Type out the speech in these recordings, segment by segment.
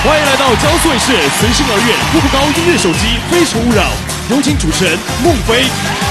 欢迎来到江苏卫视随心而悦步步高音乐手机非诚勿扰，有请主持人孟非。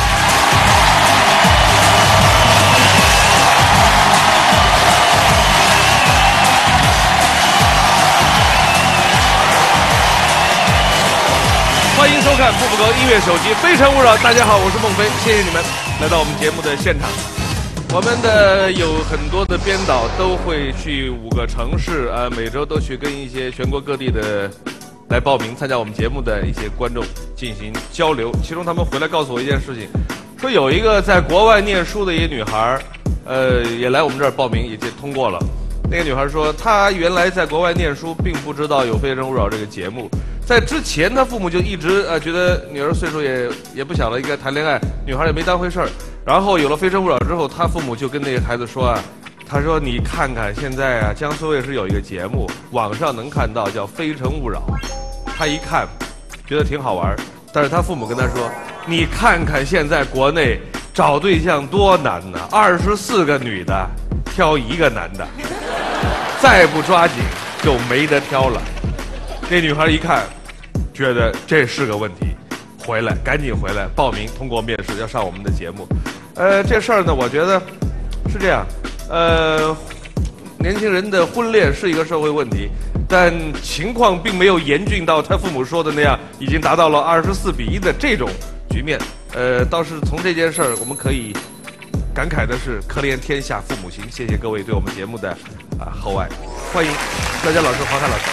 欢迎收看步步高音乐手机非诚勿扰。大家好，我是孟非，谢谢你们来到我们节目的现场。我们的有很多的编导都会去5个城市每周都去跟一些全国各地的来报名参加我们节目的一些观众进行交流。其中他们回来告诉我一件事情，说有一个在国外念书的一个女孩，也来我们这儿报名，已经通过了。那个女孩说，她原来在国外念书，并不知道有《非诚勿扰》这个节目。在之前，她父母就一直觉得女儿岁数也不小了，应该谈恋爱，女孩也没当回事儿。然后有了《非诚勿扰》之后，她父母就跟那个孩子说他说你看看现在江苏卫视有一个节目，网上能看到叫《非诚勿扰》。他一看，觉得挺好玩，但是他父母跟他说，你看看现在国内找对象多难呢，24个女的挑1个男的，再不抓紧就没得挑了。那女孩一看，觉得这是个问题，赶紧回来报名，通过面试要上我们的节目。这事儿呢，我觉得是这样，年轻人的婚恋是一个社会问题，但情况并没有严峻到他父母说的那样，已经达到了24比1的这种局面。倒是从这件事儿，我们可以感慨的是，可怜天下父母心。谢谢各位对我们节目的厚爱，欢迎乐嘉老师、黄凯老师。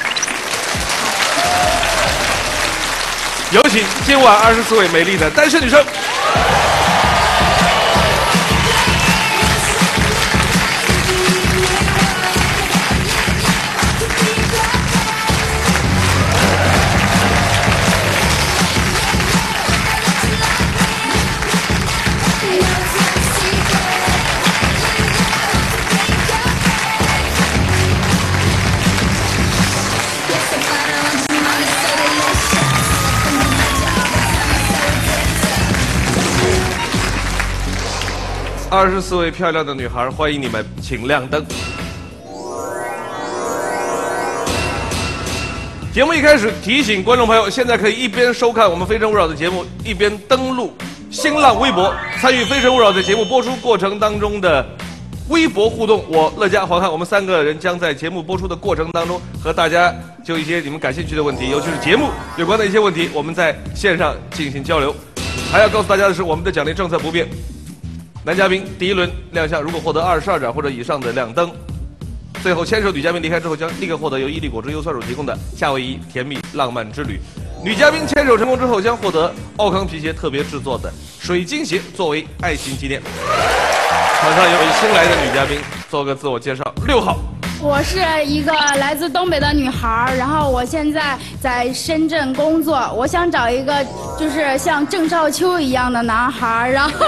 有请今晚24位美丽的单身女生。24位漂亮的女孩，欢迎你们，请亮灯。节目一开始提醒观众朋友，现在可以一边收看我们《非诚勿扰》的节目，一边登录新浪微博，参与《非诚勿扰》的节目播出过程当中的微博互动。我乐嘉、黄汉，我们3个人将在节目播出的过程当中和大家就一些你们感兴趣的问题，尤其是节目有关的一些问题，我们在线上进行交流。还要告诉大家的是，我们的奖励政策不变。男嘉宾第1轮亮相，如果获得22盏或者以上的亮灯，最后牵手女嘉宾离开之后，将立刻获得由伊利果汁优酸乳提供的夏威夷甜蜜浪漫之旅。女嘉宾牵手成功之后，将获得奥康皮鞋特别制作的水晶鞋作为爱情纪念。场上有位新来的女嘉宾，做个自我介绍。6号。 我是一个来自东北的女孩，然后我现在在深圳工作。我想找一个就是像郑少秋一样的男孩，然后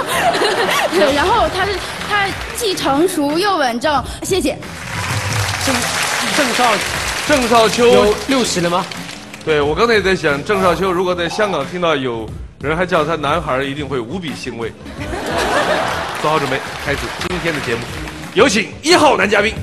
他既成熟又稳重。谢谢。 郑少秋有60了吗？ 对，我刚才也在想，郑少秋如果在香港听到有人还叫他男孩，一定会无比欣慰。做好准备，开始今天的节目。有请1号男嘉宾。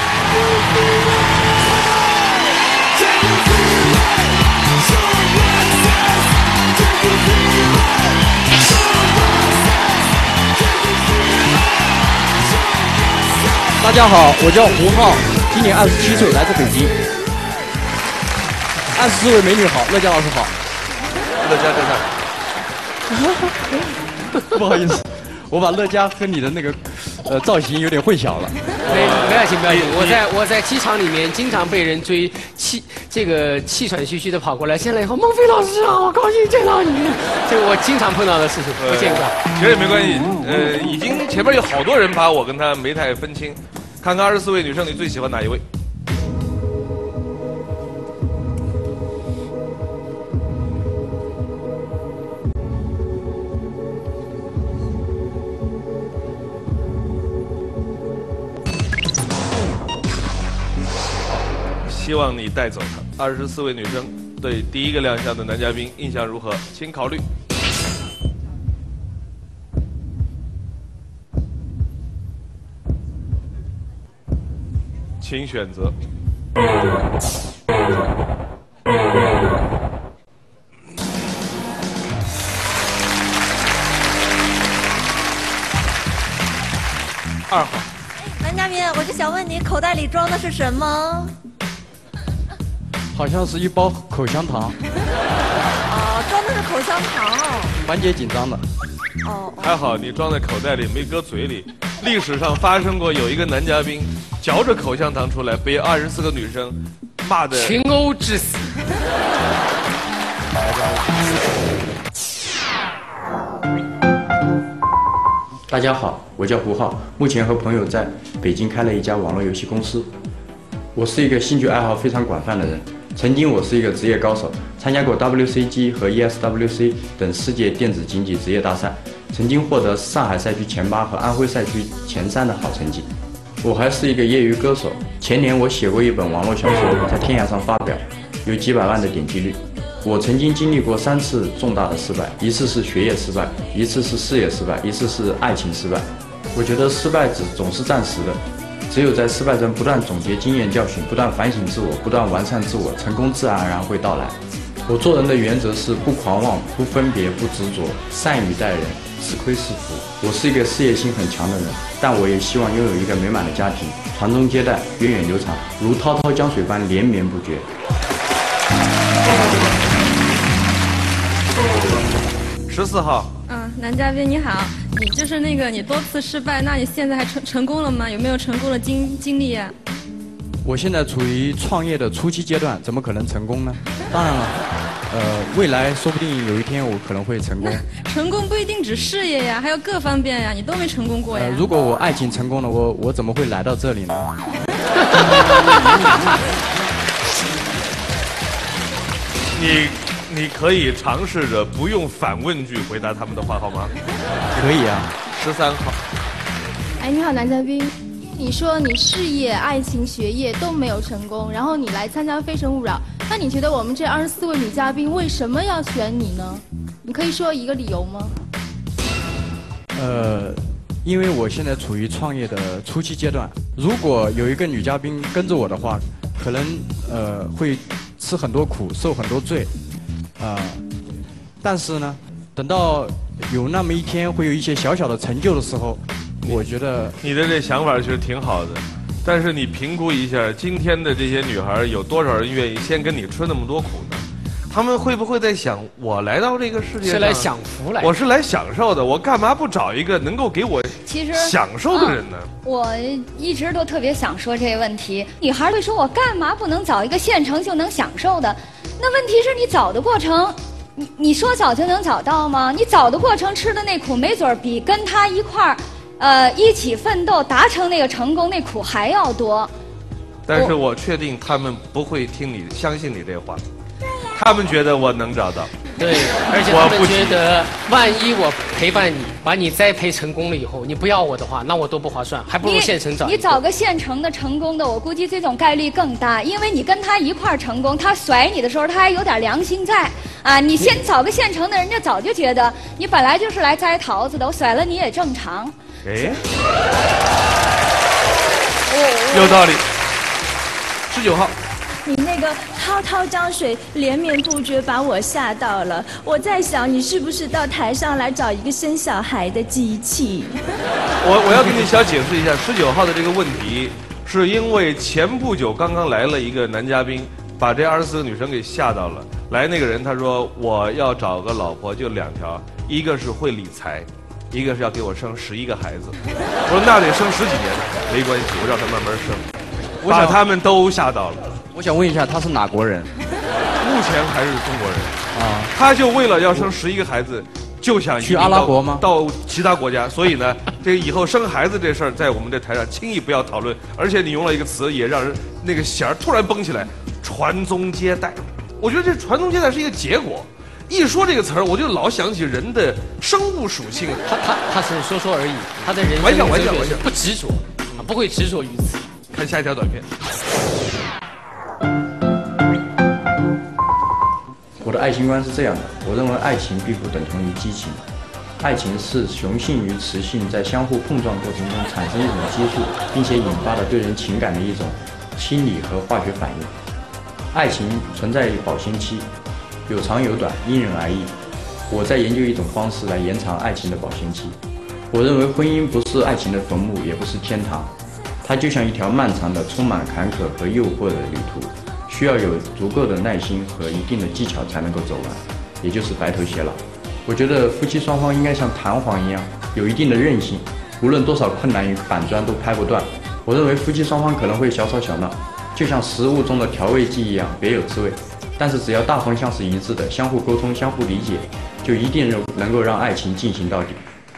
大家好，我叫胡浩，今年27岁，来自北京。24位美女好，乐嘉老师好。 乐嘉在这。不好意思，我把乐嘉和你的那个造型有点混淆了。 没关系，我在机场里面经常被人追，气喘吁吁的跑过来，进来以后，孟非老师啊，我高兴见到你，这个我经常碰到的事情，不见挂。 其实也没关系，已经前面有好多人把我跟他没太分清，看看24位女生你最喜欢哪一位？希望你带走他。24位女生对第1个亮相的男嘉宾印象如何？请考虑。请选择。 2号。 男嘉宾，我就想问你，口袋里装的是什么？ 好像是一包口香糖， 哦，装的是口香糖哦。 缓解紧张的。 哦， 还好你装在口袋里，没搁嘴里。历史上发生过有一个男嘉宾嚼着口香糖出来，被24个女生骂的群殴致死。 大家好，我叫胡浩，目前和朋友在北京开了一家网络游戏公司。我是一个兴趣爱好非常广泛的人，曾经我是一个职业高手，参加过 WCG 和 ESWC 等世界电子竞技职业大赛，曾经获得上海赛区前8和安徽赛区前3的好成绩。我还是一个业余歌手，前年我写过一本网络小说，在天涯上发表，有几百万的点击率。我曾经经历过3次重大的失败，一次是学业失败，一次是事业失败，一次是爱情失败。我觉得失败总是暂时的，只有在失败中不断总结经验教训，不断反省自我，不断完善自我，成功自然而然会到来。我做人的原则是不狂妄，不分别，不执着，善于待人，是亏是福。我是一个事业心很强的人，但我也希望拥有一个美满的家庭，传宗接代，源远流长，如滔滔江水般连绵不绝。 14号。 男嘉宾你好，你就是那个你多次失败，那你现在还成功了吗？有没有成功的经历呀？ 我现在处于创业的初期阶段，怎么可能成功呢？当然了，未来说不定有一天我可能会成功。 成功不一定指事业呀，还有各方面呀，你都没成功过呀。 如果我爱情成功了，我怎么会来到这里呢？ 你可以尝试着不用反问句回答他们的话，好吗？ 可以啊。 13号。 哎，你好，男嘉宾。你说你事业、爱情、学业都没有成功，然后你来参加《非诚勿扰》，那你觉得我们这24位女嘉宾为什么要选你呢？你可以说一个理由吗？ 因为我现在处于创业的初期阶段，如果有一个女嘉宾跟着我的话，可能会吃很多苦，受很多罪。但是呢，等到有那么一天会有一些小小的成就的时候，我觉得你的这想法其实挺好的，但是你评估一下，今天的这些女孩有多少人愿意先跟你吃那么多苦呢？他们会不会在想，我来到这个世界上是来享福来的， 我是来享受的，我干嘛不找一个能够给我享受的人呢？ 我一直都特别想说这个问题。女孩会说，我干嘛不能找一个现成就能享受的？那问题是你找的过程，你说找就能找到吗？你找的过程吃的那苦，没准比跟他一块儿，一起奋斗达成那个成功那苦还要多。 但是我确定他们不会听你相信你这话，他们觉得我能找到。 对，而且他们觉得，万一我陪伴你，把你栽培成功了以后，你不要我的话，那我多不划算，还不如现成找。 你找个现成的成功的，我估计这种概率更大，因为你跟他一块儿成功，他甩你的时候，他还有点良心在啊。你先找个现成的，人家早就觉得你本来就是来摘桃子的，我甩了你也正常。 哎，有道理。19号。 你那个滔滔江水连绵不绝，把我吓到了。我在想，你是不是到台上来找一个生小孩的机器？ 我要给你小解释一下，19号的这个问题，是因为前不久刚刚来了一个男嘉宾，把这24个女生给吓到了。来那个人他说我要找个老婆就2条，一个是会理财，一个是要给我生11个孩子。我说那得生10几年，没关系，我让他慢慢生，把他们都吓到了。 我想问一下，他是哪国人？ 目前还是中国人啊。他就为了要生11个孩子，就想去阿拉伯吗？ 到其他国家。所以呢，这个以后生孩子这事儿，在我们这台上轻易不要讨论。而且你用了一个词，也让人那个弦儿突然绷起来，传宗接代。我觉得这传宗接代是一个结果。一说这个词儿，我就老想起人的生物属性。 他是说而已，他的人玩笑不执着，不会执着于此。 看下一条短片。 我的爱情观是这样的，我认为爱情并不等同于激情，爱情是雄性与雌性在相互碰撞过程中产生一种激素，并且引发的对人情感的一种心理和化学反应。 爱情存在保鲜期，有长有短，因人而异。我在研究一种方式来延长爱情的保鲜期。我认为婚姻不是爱情的坟墓，也不是天堂，它就像一条漫长的、充满坎坷和诱惑的旅途，需要有足够的耐心和一定的技巧才能够走完，也就是白头偕老。我觉得夫妻双方应该像弹簧一样，有一定的韧性，无论多少困难与板砖都拍不断。我认为夫妻双方可能会小吵小闹，就像食物中的调味剂一样，别有滋味。但是只要大方向是一致的，相互沟通、相互理解，就一定能够让爱情进行到底。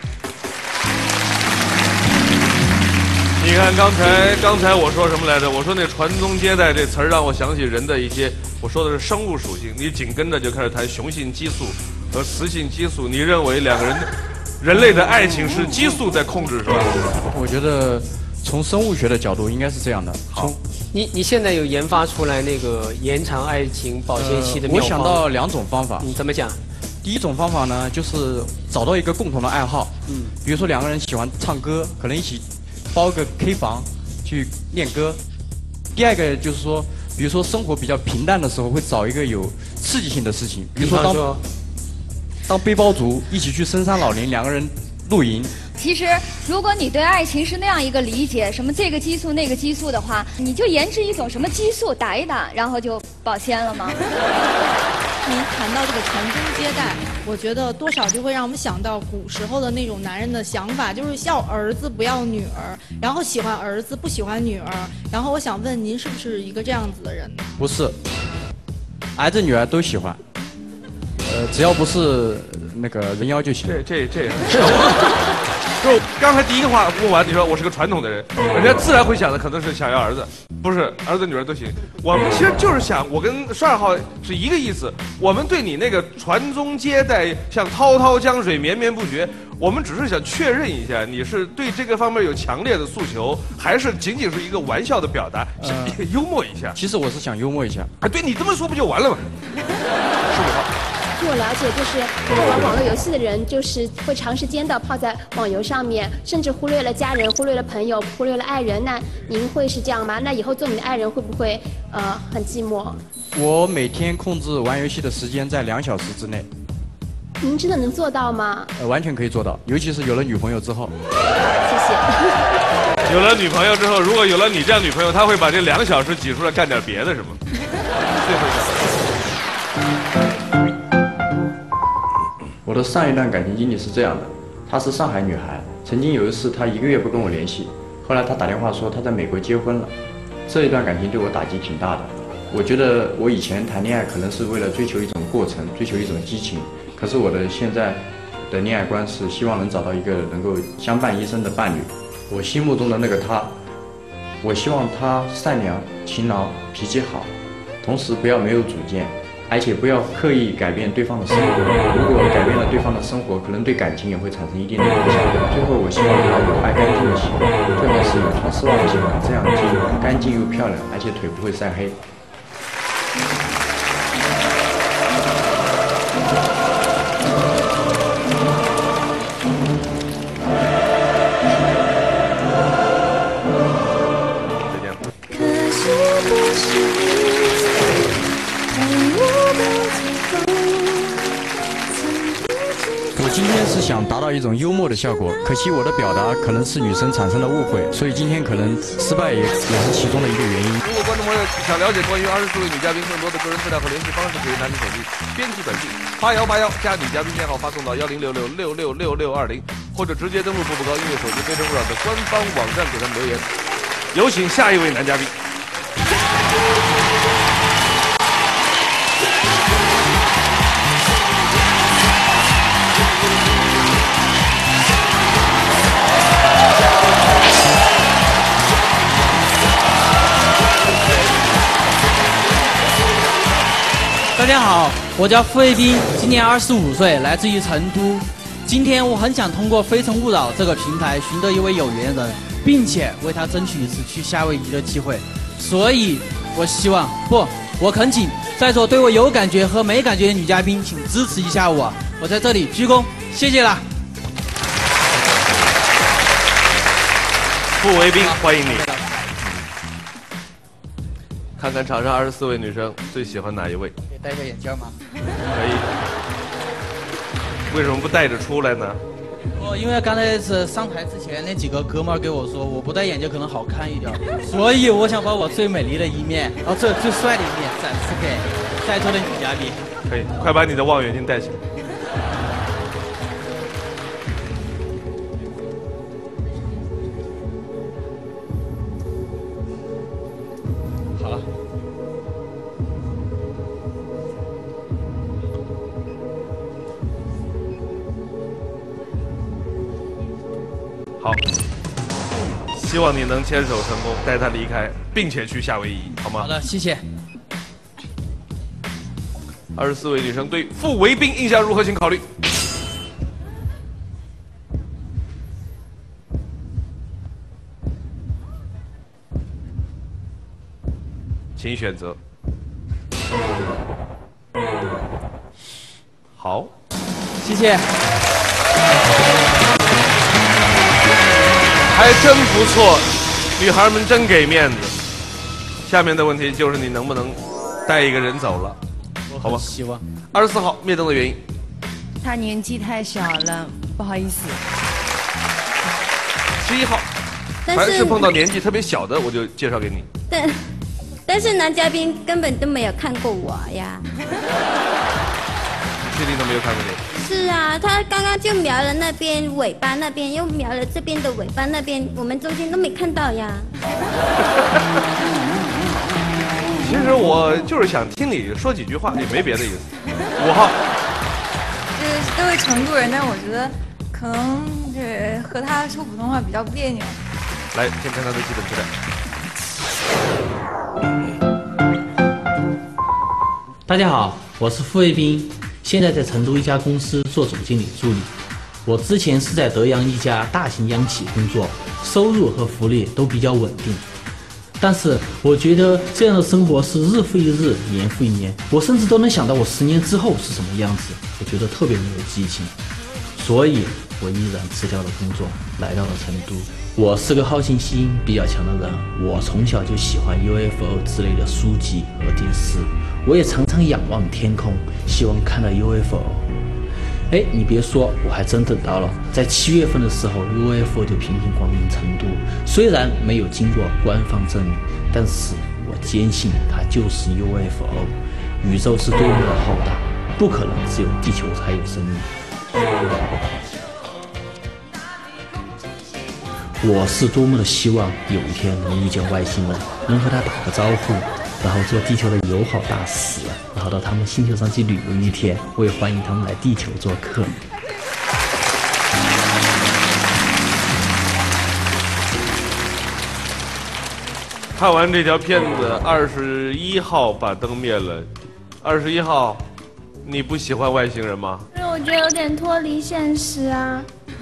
你看刚才我说什么来着？我说那传宗接代这词儿让我想起人的一些，我说的是生物属性。你紧跟着就开始谈雄性激素和雌性激素。你认为两个人类的爱情是激素在控制是吧？ 我觉得从生物学的角度应该是这样的。 好， 你现在有研发出来那个延长爱情保鲜期的妙方？ 我想到2种方法。 你怎么讲？ 第一种方法呢，就是找到一个共同的爱好。比如说两个人喜欢唱歌，可能一起包个 K 房去练歌。第二个就是说，比如说生活比较平淡的时候，会找一个有刺激性的事情，比如说当背包族，一起去深山老林，两个人露营。 其实，如果你对爱情是那样一个理解，什么这个激素那个激素的话，你就研制一种什么激素打一打，然后就保鲜了吗？ 您谈到这个传宗接代，我觉得多少就会让我们想到古时候的那种男人的想法，就是要儿子不要女儿，然后喜欢儿子不喜欢女儿。然后我想问您，是不是一个这样子的人呢？ 不是，儿子女儿都喜欢，只要不是那个人妖就行。 这就刚才第一个话问完，你说我是个传统的人，人家自然会想的可能是想要儿子，不是儿子女儿都行。我们其实就是想，我跟12号是一个意思。我们对你那个传宗接代，像滔滔江水绵绵不绝，我们只是想确认一下，你是对这个方面有强烈的诉求，还是仅仅是一个玩笑的表达，幽默一下？ 其实我是想幽默一下。 对你这么说不就完了吗？15号。 据我了解，就是爱玩网络游戏的人，就是会长时间的泡在网游上面，甚至忽略了家人、忽略了朋友、忽略了爱人。那您会是这样吗？那以后做你的爱人会不会很寂寞？ 我每天控制玩游戏的时间在2小时之内。 您真的能做到吗？ 完全可以做到，尤其是有了女朋友之后。 谢谢。 有了女朋友之后，如果有了你这样女朋友，她会把这2小时挤出来干点别的，是吗？最后一个。 我的上一段感情经历是这样的，她是上海女孩，曾经有一次她1个月不跟我联系，后来她打电话说她在美国结婚了，这一段感情对我打击挺大的。我觉得我以前谈恋爱可能是为了追求一种过程，追求一种激情，可是我的现在的恋爱观是希望能找到一个能够相伴一生的伴侣。我心目中的那个她，我希望她善良、勤劳、脾气好，同时不要没有主见，而且不要刻意改变对方的生活。如果改变了对方的生活，可能对感情也会产生一定的影响。最后，我希望他有爱干净的习惯，最好是有条丝袜的习惯，这样既干净又漂亮，而且腿不会晒黑。我今天是想达到一种幽默的效果，可惜我的表达可能是女生产生了误会，所以今天可能失败也是其中的一个原因。 如果观众朋友想了解关于24位女嘉宾更多的个人资料和联系方式，可以拿起手机编辑短信8181加女嘉宾编号发送到1066666620，或者直接登录步步高音乐手机非诚勿扰的官方网站给他们留言。有请下一位男嘉宾。 大家好，我叫付卫兵，今年25岁，来自于成都。今天我很想通过《非诚勿扰》这个平台寻得一位有缘人，并且为他争取一次去夏威夷的机会。所以，我希望我恳请在座对我有感觉和没感觉的女嘉宾，请支持一下我。我在这里鞠躬，谢谢啦。 付卫兵，欢迎你。 看看场上24位女生最喜欢哪一位？ 可以戴个眼镜吗？ 可以。为什么不戴着出来呢？ 因为刚才是上台之前那几个哥们儿给我说，我不戴眼镜可能好看一点，所以我想把我最美丽的一面，然后最帅的一面展示给在座的女嘉宾。 可以，快把你的望远镜戴起来。 好了。 好，希望你能牵手成功，带他离开，并且去夏威夷，好吗？ 好的，谢谢。 24位女生对傅维斌印象如何？请考虑。请选择。好， 谢谢。 还真不错，女孩们真给面子。下面的问题就是你能不能带一个人走了，好吧？ 希望。 24号灭灯的原因。 他年纪太小了，不好意思。 11号，凡是碰到年纪特别小的，我就介绍给你。 但是男嘉宾根本都没有看过我呀。 确定都没有看过你？ 是啊，他刚刚就瞄了那边尾巴那边，又瞄了这边的尾巴那边，我们中间都没看到呀。 其实我就是想听你说几句话，也没别的意思。5号， 都是成都人，但是我觉得可能这和他说普通话比较别扭。 来，先看他的基本资料。 大家好，我是傅卫兵，现在在成都一家公司做总经理助理。我之前是在德阳一家大型央企工作，收入和福利都比较稳定。但是我觉得这样的生活是日复一日，年复一年，我甚至都能想到我10年之后是什么样子，我觉得特别没有激情。所以我毅然辞掉了工作，来到了成都。我是个好奇心比较强的人，我从小就喜欢 UFO 之类的书籍和电视，我也常常仰望天空，希望看到 UFO。哎，你别说，我还真等到了。在7月份的时候 ，UFO 就频频光临成都，虽然没有经过官方证明，但是我坚信它就是 UFO。宇宙是多么的浩大，不可能只有地球才有生命。我是多么的希望有一天能遇见外星人，能和他打个招呼，然后做地球的友好大使，然后到他们星球上去旅游一天，我也欢迎他们来地球做客。 看完这条片子，21号把灯灭了。21号，你不喜欢外星人吗？ 因为我觉得有点脱离现实啊。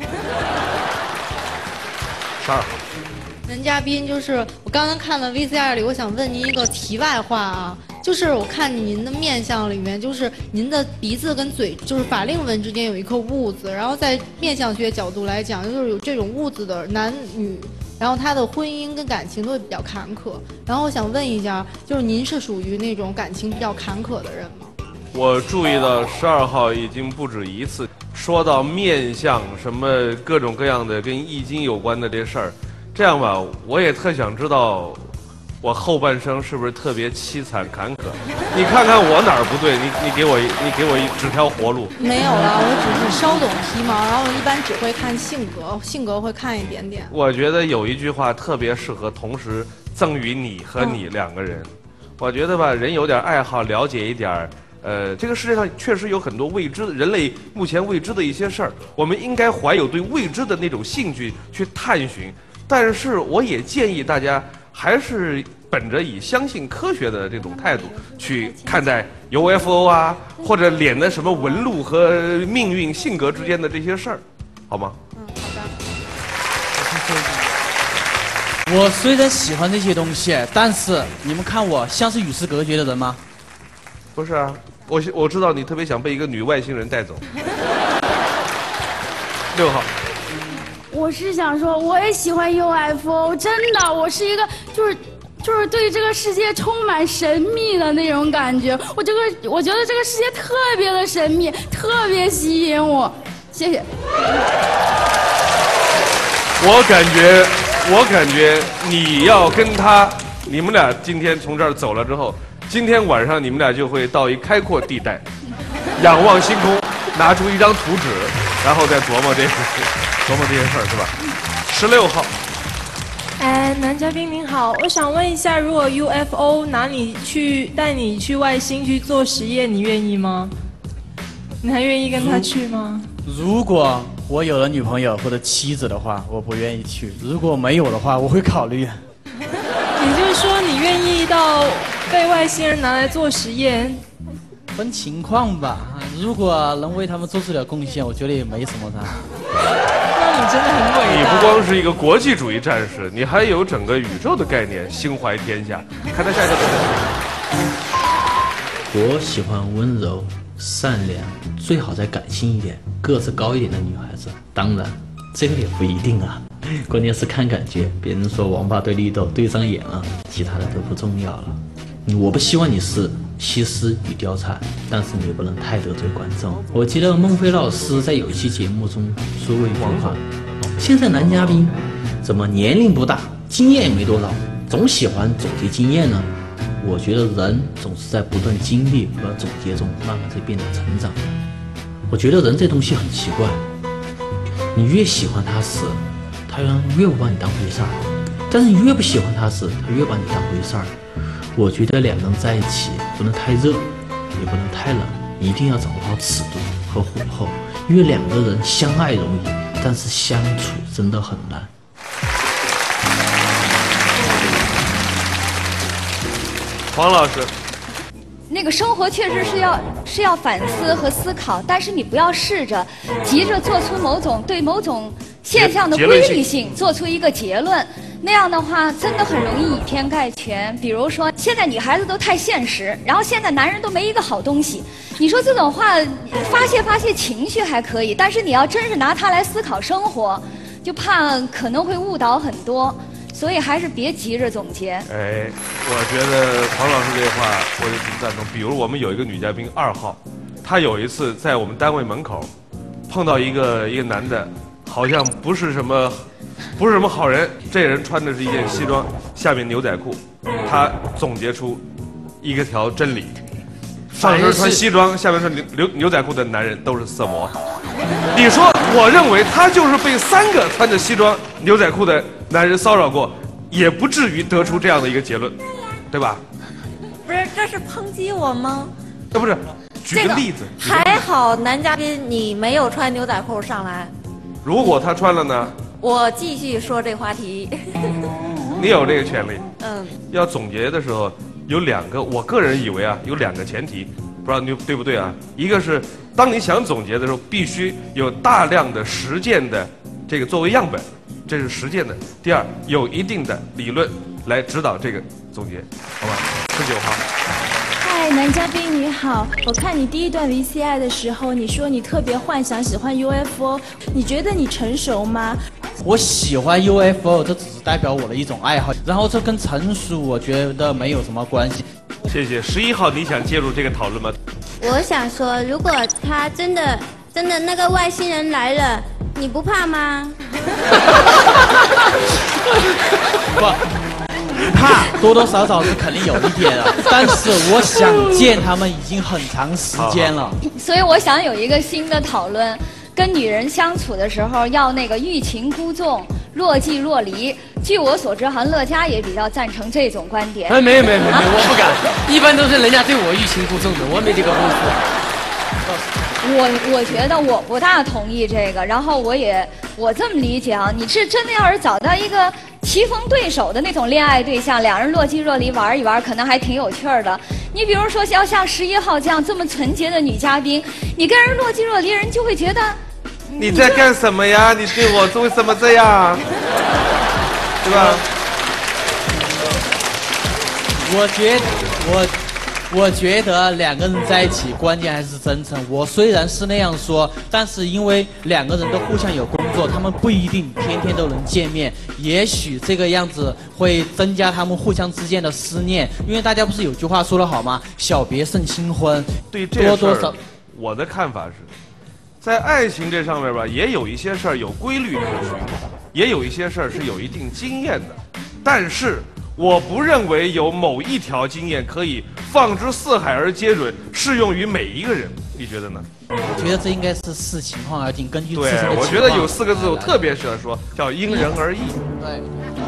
12号。 男嘉宾就是我刚刚看了 VCR 里，我想问您一个题外话啊，就是我看您的面相里面，就是您的鼻子跟嘴，就是法令纹之间有一颗痦子，然后在面相学角度来讲，就是有这种痦子的男女，然后他的婚姻跟感情都会比较坎坷。然后我想问一下，就是您是属于那种感情比较坎坷的人吗？ 我注意到12号已经不止一次说到面相什么各种各样的跟易经有关的这事儿。这样吧，我也特想知道我后半生是不是特别凄惨坎坷？你看看我哪儿不对？你给我一指条活路。 没有了，我只是稍懂皮毛，然后一般只会看性格会看一点点。 我觉得有一句话特别适合同时赠予你和你2个人。我觉得吧，人有点爱好，了解一点这个世界上确实有很多未知的，人类目前未知的一些事儿，我们应该怀有对未知的那种兴趣去探寻。但是我也建议大家还是本着以相信科学的这种态度去看待 UFO 啊，或者脸的什么纹路和命运、性格之间的这些事儿，好吗？ 我虽然喜欢这些东西，但是你们看我像是与世隔绝的人吗？ 不是啊，我知道你特别想被一个女外星人带走。6号。 我是想说，我也喜欢 UFO， 真的，我是一个就就是对这个世界充满神秘的那种感觉。我觉得这个世界特别的神秘，特别吸引我。谢谢。 我感觉你要跟他，你们俩今天从这儿走了之后，今天晚上你们俩就会到一开阔地带，仰望星空，拿出一张图纸，然后再琢磨这些事儿，是吧？16号。 哎，男嘉宾您好，我想问一下，如果 UFO 带你去外星去做实验，你愿意吗？你还愿意跟他去吗？ 如果我有了女朋友或者妻子的话，我不愿意去；如果没有的话，我会考虑。 也就是说，你愿意到被外星人拿来做实验？ 分情况吧，如果能为他们做出点贡献，我觉得也没什么啥。 那你真的很伟大。 你不光是一个国际主义战士，你还有整个宇宙的概念，心怀天下。看他下一个。 我喜欢温柔、善良，最好再感性一点、个子高一点的女孩子。当然，这个也不一定啊，关键是看感觉。别人说王八对绿豆对上眼了，其他的都不重要了。我不希望你是西施与貂蝉，但是你也不能太得罪观众。我记得孟非老师在有一期节目中说过一句话：现在男嘉宾怎么年龄不大，经验也没多少，总喜欢总结经验呢？我觉得人总是在不断经历和总结中慢慢在变得成长。我觉得人这东西很奇怪，你越喜欢他时，他越不把你当回事儿；但是你越不喜欢他时，他越把你当回事儿。我觉得两个人在一起不能太热，也不能太冷，一定要掌握好尺度和火候，因为两个人相爱容易，但是相处真的很难。 黄老师， 那个生活确实是要反思和思考，但是你不要试着急着做出对某种现象的规律性做出一个结论，那样的话真的很容易以偏概全。比如说现在女孩子都太现实，然后现在男人都没一个好东西，你说这种话发泄情绪还可以，但是你要真是拿它来思考生活，就怕可能会误导很多。所以还是别急着总结。 哎，我觉得黄老师这话我就挺赞同。比如我们有一个女嘉宾2号，她有一次在我们单位门口碰到一个男的，好像不是什么好人。这人穿的是一件西装，下面牛仔裤。他总结出一条真理：上身穿西装，下面穿牛仔裤的男人都是色魔。你说，我认为他就是被3个穿着西装牛仔裤的男人骚扰过，也不至于得出这样的一个结论，对吧？ 不是，这是抨击我吗？ 不是，举个例子。 还好男嘉宾你没有穿牛仔裤上来。 如果他穿了呢？ 我继续说这话题。 你有这个权利。 嗯。 要总结的时候有2个，我个人以为啊有2个前提，不知道你对不对啊？一个是当你想总结的时候，必须有大量的实践的这个作为样本。这是实践的。第二，有一定的理论来指导这个总结，好吧？19号。 嗨，男嘉宾你好，我看你第一段 VCI 的时候，你说你特别幻想喜欢 UFO， 你觉得你成熟吗？ 我喜欢 UFO， 这只是代表我的一种爱好，然后这跟成熟我觉得没有什么关系。 谢谢。11号，你想介入这个讨论吗？ 我想说，如果他真的那个外星人来了，你不怕吗？ 不怕，多多少少是肯定有一点的，但是我想见他们已经很长时间了。 所以我想有一个新的讨论，跟女人相处的时候要那个欲擒故纵、若即若离。据我所知，好像乐嘉也比较赞成这种观点。 哎，没，我不敢，一般都是人家对我欲擒故纵的，我没这个功夫。 我觉得我不大同意这个，然后我这么理解啊，你是真的要是找到一个棋逢对手的那种恋爱对象，两人若即若离玩一玩，可能还挺有趣儿的。你比如说要像11号这样这么纯洁的女嘉宾，你跟人若即若离，人就会觉得你在干什么呀？你对我为什么这样？对吧？ 我觉得两个人在一起，关键还是真诚。我虽然是那样说，但是因为两个人都互相有工作，他们不一定天天都能见面。也许这个样子会增加他们互相之间的思念。因为大家不是有句话说得好吗？小别胜新婚。 对这多少， 我的看法是，在爱情这上面吧，也有一些事儿有规律可循，也有一些事儿是有一定经验的，但是。我不认为有某一条经验可以放之四海而皆准，适用于每一个人。你觉得呢？ 我觉得这应该是视情况而定，根据自身的情况。 对，我觉得有4个字我特别适合说，叫因人而异。 对。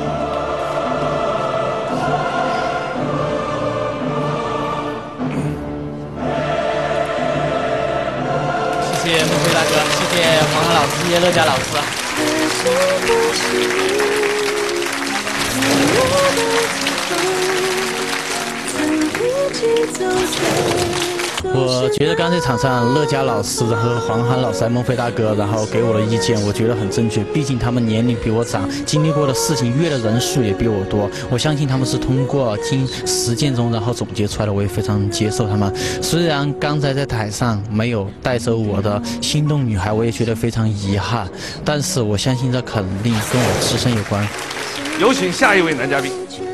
谢谢孟非大哥，谢谢黄海老师，谢谢乐嘉老师。我觉得刚才场上乐嘉老师和黄涵老师、孟非大哥，然后给我的意见，我觉得很正确。毕竟他们年龄比我长，经历过的事情、阅的人数也比我多。我相信他们是通过听实践中，然后总结出来的。我也非常接受他们。虽然刚才在台上没有带着我的心动女孩，我也觉得非常遗憾。但是我相信这肯定跟我自身有关。 有请下一位男嘉宾。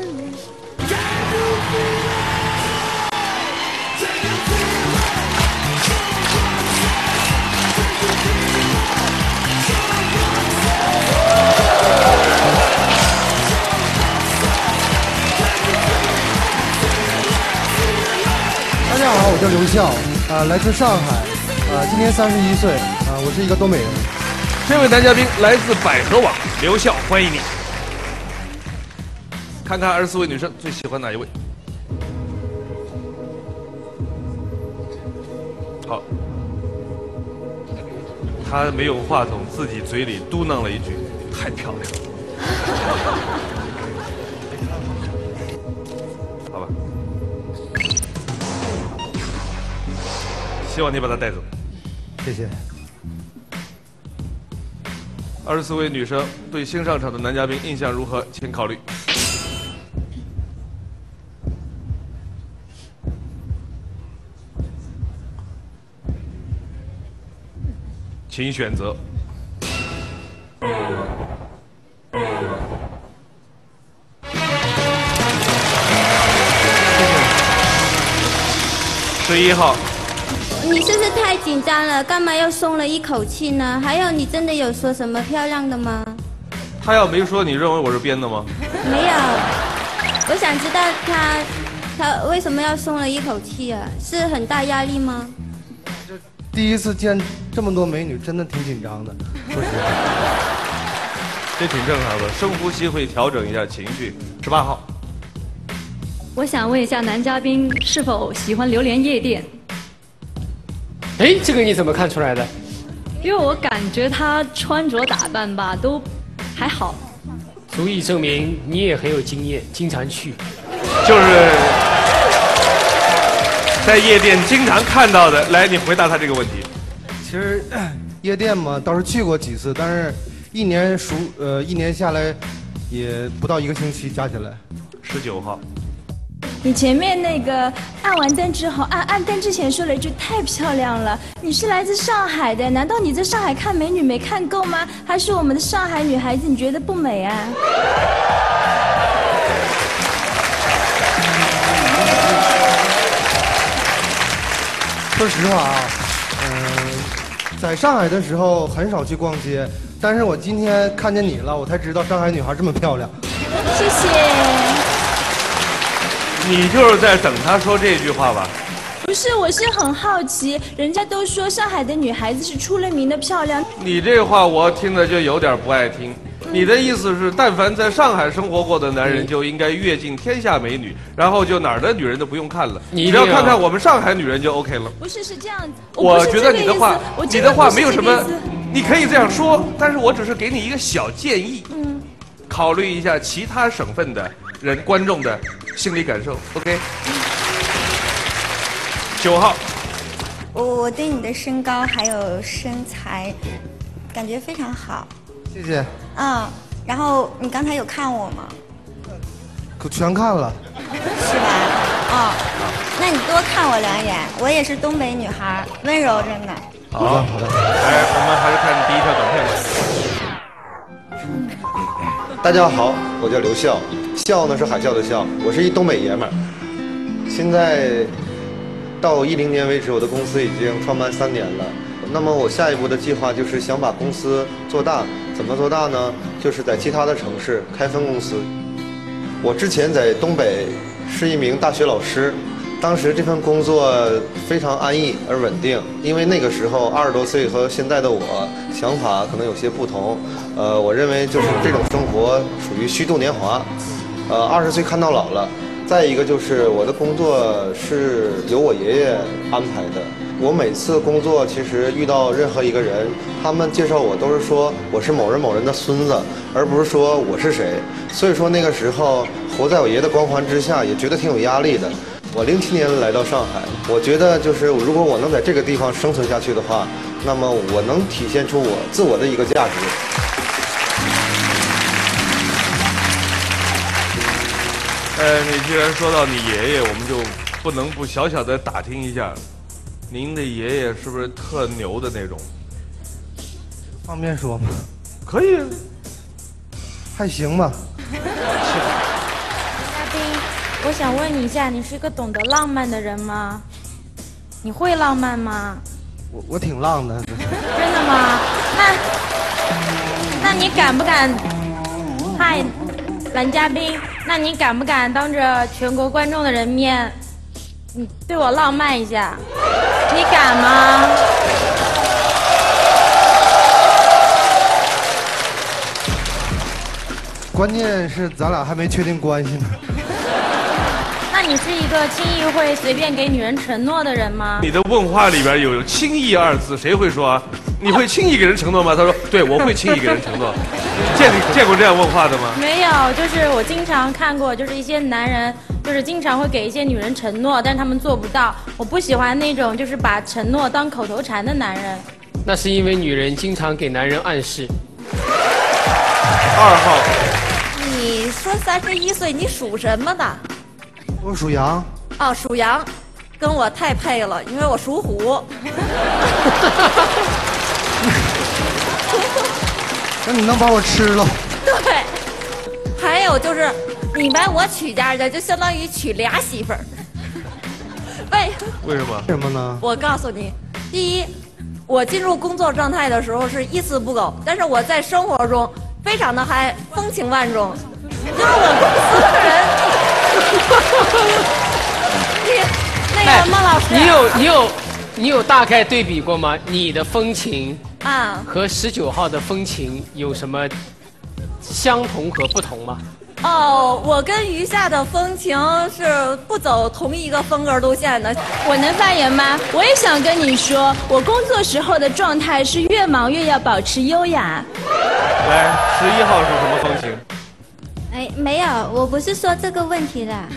大家好，我叫刘笑，来自上海，今年31岁，我是一个东北人。 这位男嘉宾来自百合网，刘笑，欢迎你。看看24位女生最喜欢哪一位？好，她没有话筒，自己嘴里嘟囔了一句：“太漂亮了。”好吧，希望你把她带走。 谢谢。 24位女生对新上场的男嘉宾印象如何？请考虑。请选择。11号。 你是不是太紧张了？干嘛又松了一口气呢？还有，你真的有说什么漂亮的吗？ 他要没说，你认为我是编的吗？ 没有，我想知道他为什么要松了一口气啊？是很大压力吗？ 第一次见这么多美女，真的挺紧张的，说实话。 这挺正常的，深呼吸会调整一下情绪。18号， 我想问一下男嘉宾是否喜欢榴莲夜店？ 哎，这个你怎么看出来的？ 因为我感觉他穿着打扮吧都还好， 足以证明你也很有经验，经常去。 就是在夜店经常看到的。来，你回答他这个问题。 其实夜店嘛，倒是去过几次，但是一年下来也不到1个星期，加起来。 19号。 你前面那个按完灯之后，按灯之前说了一句太漂亮了。你是来自上海的，难道你在上海看美女没看够吗？还是我们的上海女孩子你觉得不美啊？ 说实话啊，在上海的时候很少去逛街，但是我今天看见你了，我才知道上海女孩这么漂亮。 谢谢。 你就是在等他说这句话吧？ 不是，我是很好奇，人家都说上海的女孩子是出了名的漂亮。 你这话我听着就有点不爱听。你的意思是，但凡在上海生活过的男人就应该阅尽天下美女，然后就哪儿的女人都不用看了，你只要看看我们上海女人就 OK 了。 不是，是这样子。 我觉得你的话，没有什么，你可以这样说，但是我只是给你一个小建议，考虑一下其他省份的观众的心理感受 ，OK。9号， 我对你的身高还有身材感觉非常好。 谢谢。 然后你刚才有看我吗？ 可全看了。 是吧？ 那你多看我2眼，我也是东北女孩，温柔着呢。 好的，好的。来，我们还是看第一条短片吧。 大家好，我叫刘笑，笑呢是海啸的笑，我是一东北爷们儿。现在到10年为止，我的公司已经创办3年了。那么我下一步的计划就是想把公司做大，怎么做大呢？就是在其他的城市开分公司。我之前在东北是一名大学老师，当时这份工作非常安逸而稳定，因为那个时候20多岁和现在的我想法可能有些不同。我认为就是这种生活属于虚度年华，20岁看到老了。再一个就是我的工作是由我爷爷安排的。我每次工作其实遇到任何一个人，他们介绍我都是说我是某人某人的孙子，而不是说我是谁。所以说那个时候活在我爷爷的光环之下，也觉得挺有压力的。我07年来到上海，我觉得就是如果我能在这个地方生存下去的话，那么我能体现出我自我的一个价值。 你既然说到你爷爷，我们就不能不小小的打听一下，您的爷爷是不是特牛的那种？ 方便说吗？ 可以， 还行吧。 嘉宾，我想问你一下，你是一个懂得浪漫的人吗？你会浪漫吗？ 我挺浪的。 真的吗？那你敢不敢？嗨，男嘉宾，那你敢不敢当着全国观众的人面，你对我浪漫一下？你敢吗？ 关键是咱俩还没确定关系呢。 那你是一个轻易会随便给女人承诺的人吗？ 你的问话里边有轻易2字，谁会说啊？你会轻易给人承诺吗？他说，对，我会轻易给人承诺。见过这样问话的吗？ 没有，就是我经常看过，就是一些男人，就是经常会给一些女人承诺，但是他们做不到。我不喜欢那种就是把承诺当口头禅的男人。 那是因为女人经常给男人暗示。 2号， 你说31岁，你属什么的？ 我属羊。 哦，属羊，跟我太配了，因为我属虎。 那你能把我吃了？ 对。还有就是，你把我娶家去，就相当于娶俩媳妇儿。 为什么？ 为什么呢？ 我告诉你，第一，我进入工作状态的时候是一丝不苟，但是我在生活中非常的嗨，风情万种。就是我公司的人。那个孟老师， 你有大概对比过吗？你的风情啊和19号的风情有什么相同和不同吗？ 哦，我跟余夏的风情是不走同一个风格路线的。 我能发言吗？我也想跟你说，我工作时候的状态是越忙越要保持优雅。 来，11号是什么风情？ 哎，没有，我不是说这个问题啦。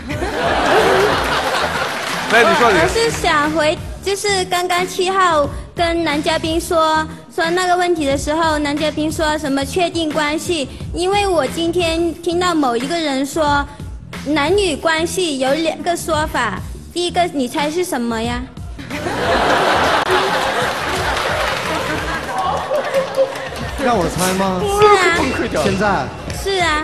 来，你说我是想回，就是刚刚7号跟男嘉宾说那个问题的时候，男嘉宾说什么确定关系？因为我今天听到某一个人说，男女关系有2个说法，第一个你猜是什么呀？ 让我猜吗？ 是啊。 现在。 是啊。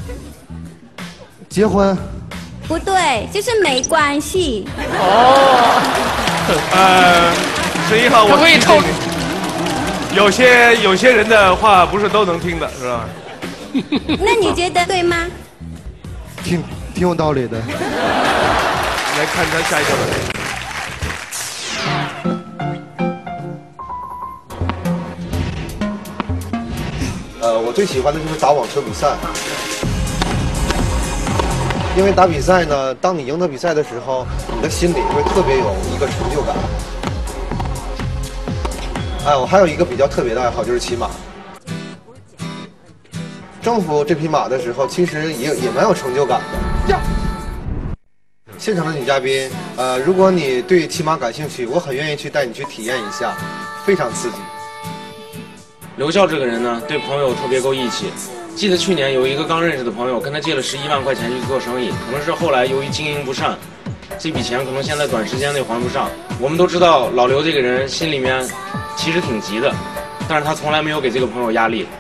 结婚。 不对，就是没关系。 哦。11号，我提醒你，有些人的话不是都能听的，是吧？ 那你觉得对吗？ 挺有道理的。 来看他下一条我最喜欢的就是打网球比赛。因为打比赛呢，当你赢得比赛的时候，你的心里会特别有一个成就感。我还有一个比较特别的爱好，就是骑马。征服这匹马的时候，其实也蛮有成就感的。现场的女嘉宾，如果你对骑马感兴趣，我很愿意去带你去体验一下，非常刺激。 刘笑这个人呢，对朋友特别够义气。记得去年有一个刚认识的朋友跟他借了11万块钱去做生意，可能是后来由于经营不善， 这笔钱可能现在短时间内还不上。我们都知道老刘这个人心里面其实挺急的，但是他从来没有给这个朋友压力。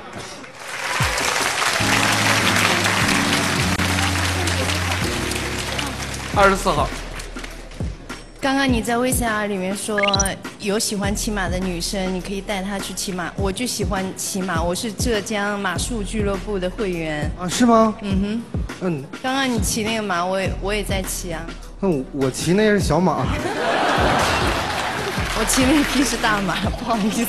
24号。 刚刚你在微信里面说有喜欢骑马的女生，你可以带她去骑马。我就喜欢骑马，我是浙江马术俱乐部的会员。 啊，是吗？ 嗯哼。刚刚你骑那个马，我也在骑啊。 我骑那是小马。 我骑那匹是大马，不好意思。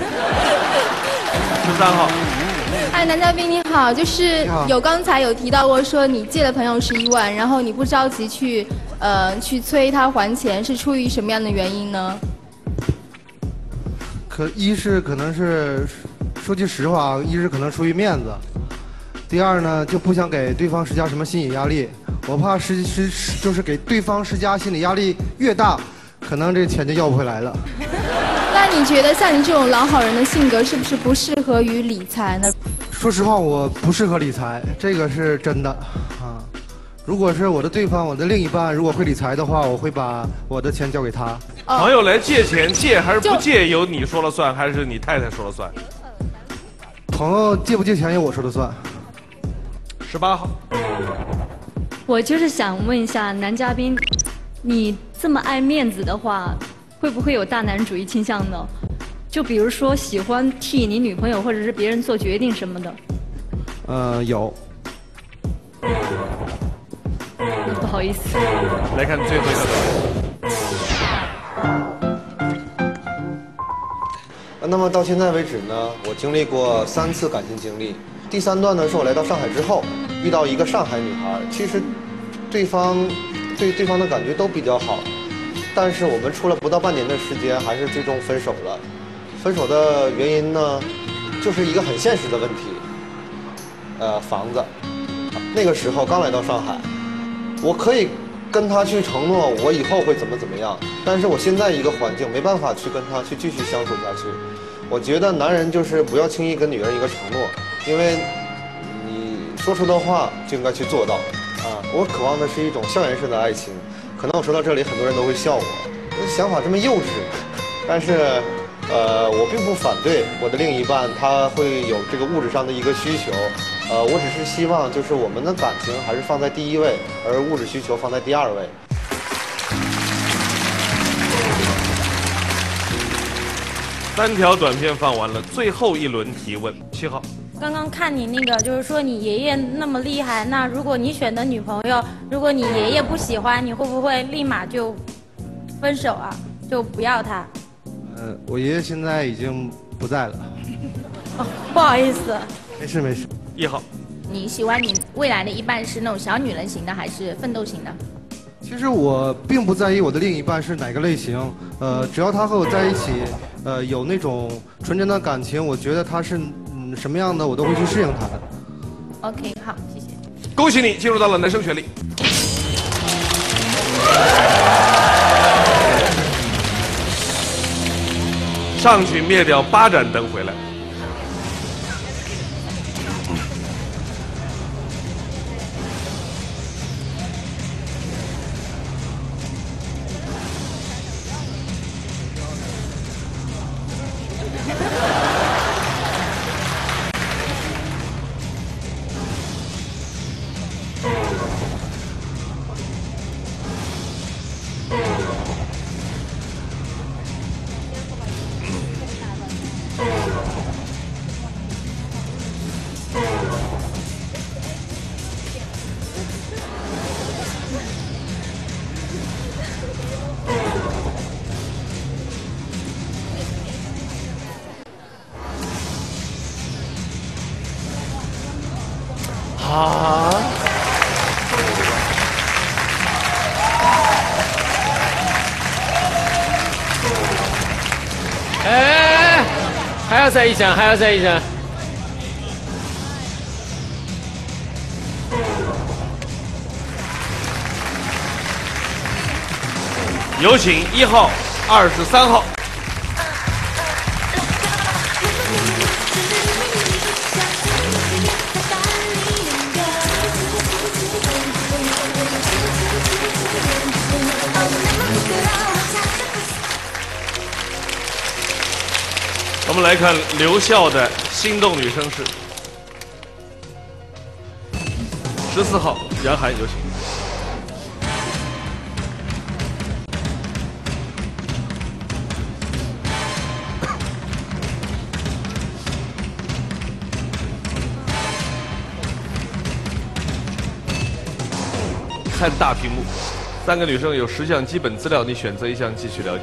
13号。 嗨，男嘉宾你好，就是刚才有提到过说你借了朋友11万，然后你不着急去催他还钱，是出于什么样的原因呢？ 可能是说句实话，一是可能出于面子，第二呢就不想给对方施加什么心理压力，我怕就是给对方施加心理压力越大，可能这钱就要不回来了。 那你觉得像你这种老好人的性格，是不是不适合于理财呢？ 说实话，我不适合理财，这个是真的啊。如果是我的对方，我的另一半，如果会理财的话，我会把我的钱交给他。 朋友来借钱，借还是不借由你说了算，还是你太太说了算？ 朋友借不借钱由我说了算。 18号。 我就是想问一下男嘉宾，你这么爱面子的话，会不会有大男人主义倾向呢？就比如说喜欢替你女朋友或者是别人做决定什么的。 有。 不好意思。 来看最后一个。那么到现在为止呢，我经历过3次感情经历。第3段呢，是我来到上海之后遇到一个上海女孩，其实对方的感觉都比较好，但是我们处了不到半年的时间，还是最终分手了。分手的原因呢，就是一个很现实的问题，房子。那个时候刚来到上海，我可以跟他去承诺我以后会怎么样，但是我现在一个环境没办法去跟他去继续相处下去。我觉得男人就是不要轻易跟女人一个承诺，因为你说出的话就应该去做到啊。我渴望的是一种校园式的爱情，可能我说到这里很多人都会笑我想法这么幼稚，但是我并不反对我的另一半他会有这个物质上的一个需求，我只是希望就是我们的感情还是放在第1位，而物质需求放在第2位。 3条短片放完了，最后一轮提问。7号。 刚刚看你那个，就是说你爷爷那么厉害，那如果你选的女朋友，如果你爷爷不喜欢，你会不会立马就分手啊？就不要他？ 我爷爷现在已经不在了。 哦，不好意思。 没事。 1号。 你喜欢你未来的一半是那种小女人型的，还是奋斗型的？ 其实我并不在意我的另一半是哪个类型，只要他和我在一起，有那种纯真的感情，我觉得他是什么样的，我都会去适应他的。 OK， 好，谢谢。 恭喜你进入到了男生权利。上去灭掉8盏灯回来。 啊！哎，还要再一张，还要再一张。 有请1号、23号。 来看留校的心动女生是14号杨涵，有请。看大屏幕，3个女生有10项基本资料，你选择一项继续了解。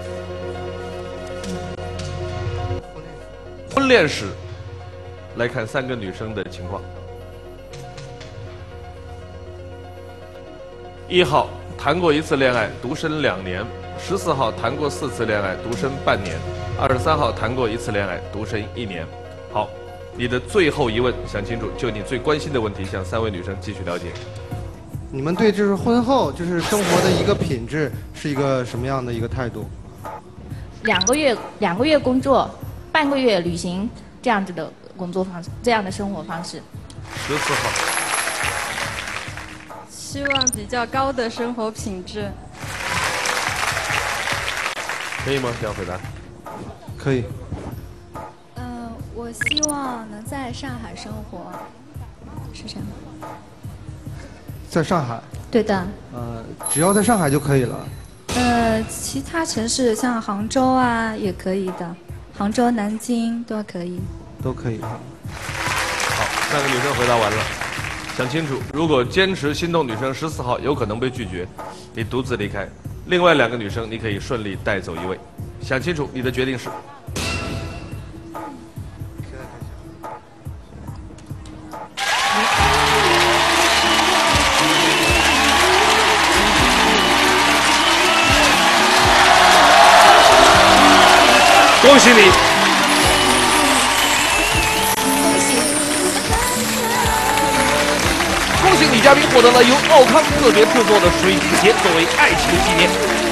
婚恋史，来看3个女生的情况。1号谈过1次恋爱，独身2年；14号谈过4次恋爱，独身半年；23号谈过1次恋爱，独身1年。好，你的最后一问想清楚，就你最关心的问题，向3位女生继续了解。 你们对就是婚后就是生活的一个品质是一个什么样的一个态度 2个月工作，半个月旅行，这样子的工作方式，这样的生活方式。 14号， 希望比较高的生活品质。 可以吗？这样回答。 可以。 我希望能在上海生活，是这样吗？ 在上海。 对的。 只要在上海就可以了。 其他城市像杭州啊也可以的，杭州、南京都可以。 都可以哈。 好，3个女生回答完了，想清楚，如果坚持心动女生14号有可能被拒绝，你独自离开；另外2个女生你可以顺利带走1位。想清楚，你的决定是。恭喜你！恭喜女嘉宾获得了由奥康特别制作的水晶鞋作为爱情纪念。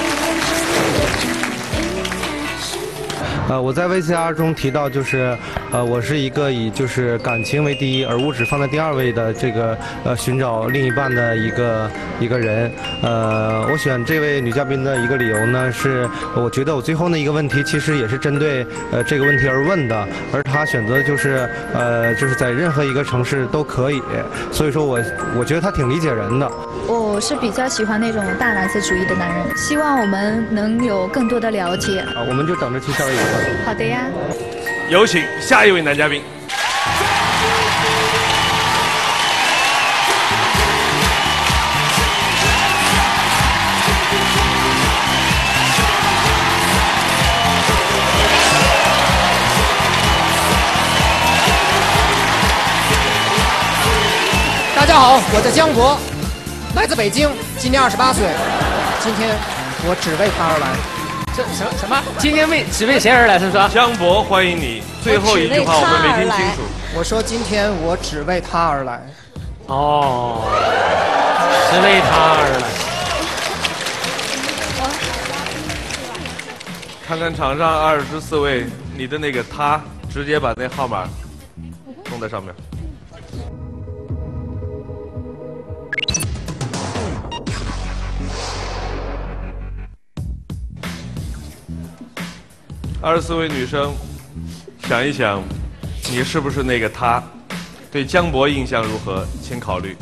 我在 VCR 中提到，就是我是一个以就是感情为第一，而物质放在第2位的这个寻找另一半的一个人。我选这位女嘉宾的一个理由呢，是我觉得我最后的一个问题其实也是针对这个问题而问的，而她选择就是在任何一个城市都可以，所以说我觉得她挺理解人的。 我是比较喜欢那种大男子主义的男人，希望我们能有更多的了解。 我们就等着去校园游吧。 好的呀。 有请下一位男嘉宾。 大家好，我叫江博，来自北京，今年28岁。今天我只为他而来。 什么？今天只为谁而来？是说江博，欢迎你。最后一句话我们没听清楚。 我说今天我只为他而来。 哦，只为他而来。看看场上24位，你的那个他，直接把那号码送在上面。24位女生，想一想，你是不是那个他？对江博印象如何？请考虑。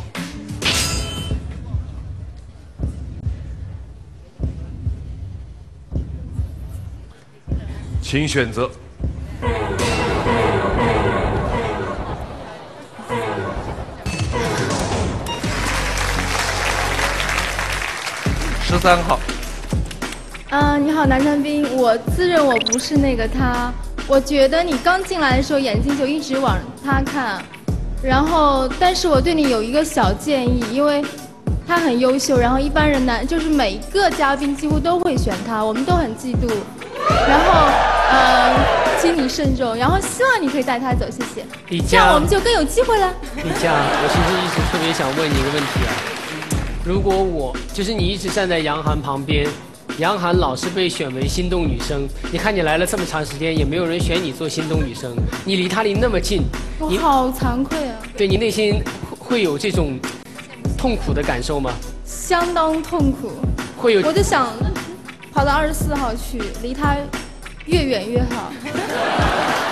请选择。13号。 你好，男嘉宾，我自认我不是那个他。我觉得你刚进来的时候眼睛就一直往他看，然后，但是我对你有一个小建议，因为他很优秀，然后一般人就是每个嘉宾几乎都会选他，我们都很嫉妒。然后，请你慎重，然后希望你可以带他走，谢谢。这样我们就更有机会了。 李佳，我其实一直特别想问你一个问题啊，如果就是你一直站在杨涵旁边。杨涵老是被选为心动女生，你看你来了这么长时间，也没有人选你做心动女生，你离她离那么近， 我好惭愧啊！ 对你内心会有这种痛苦的感受吗？ 相当痛苦。 会有， 我就想跑到24号去，离她越远越好。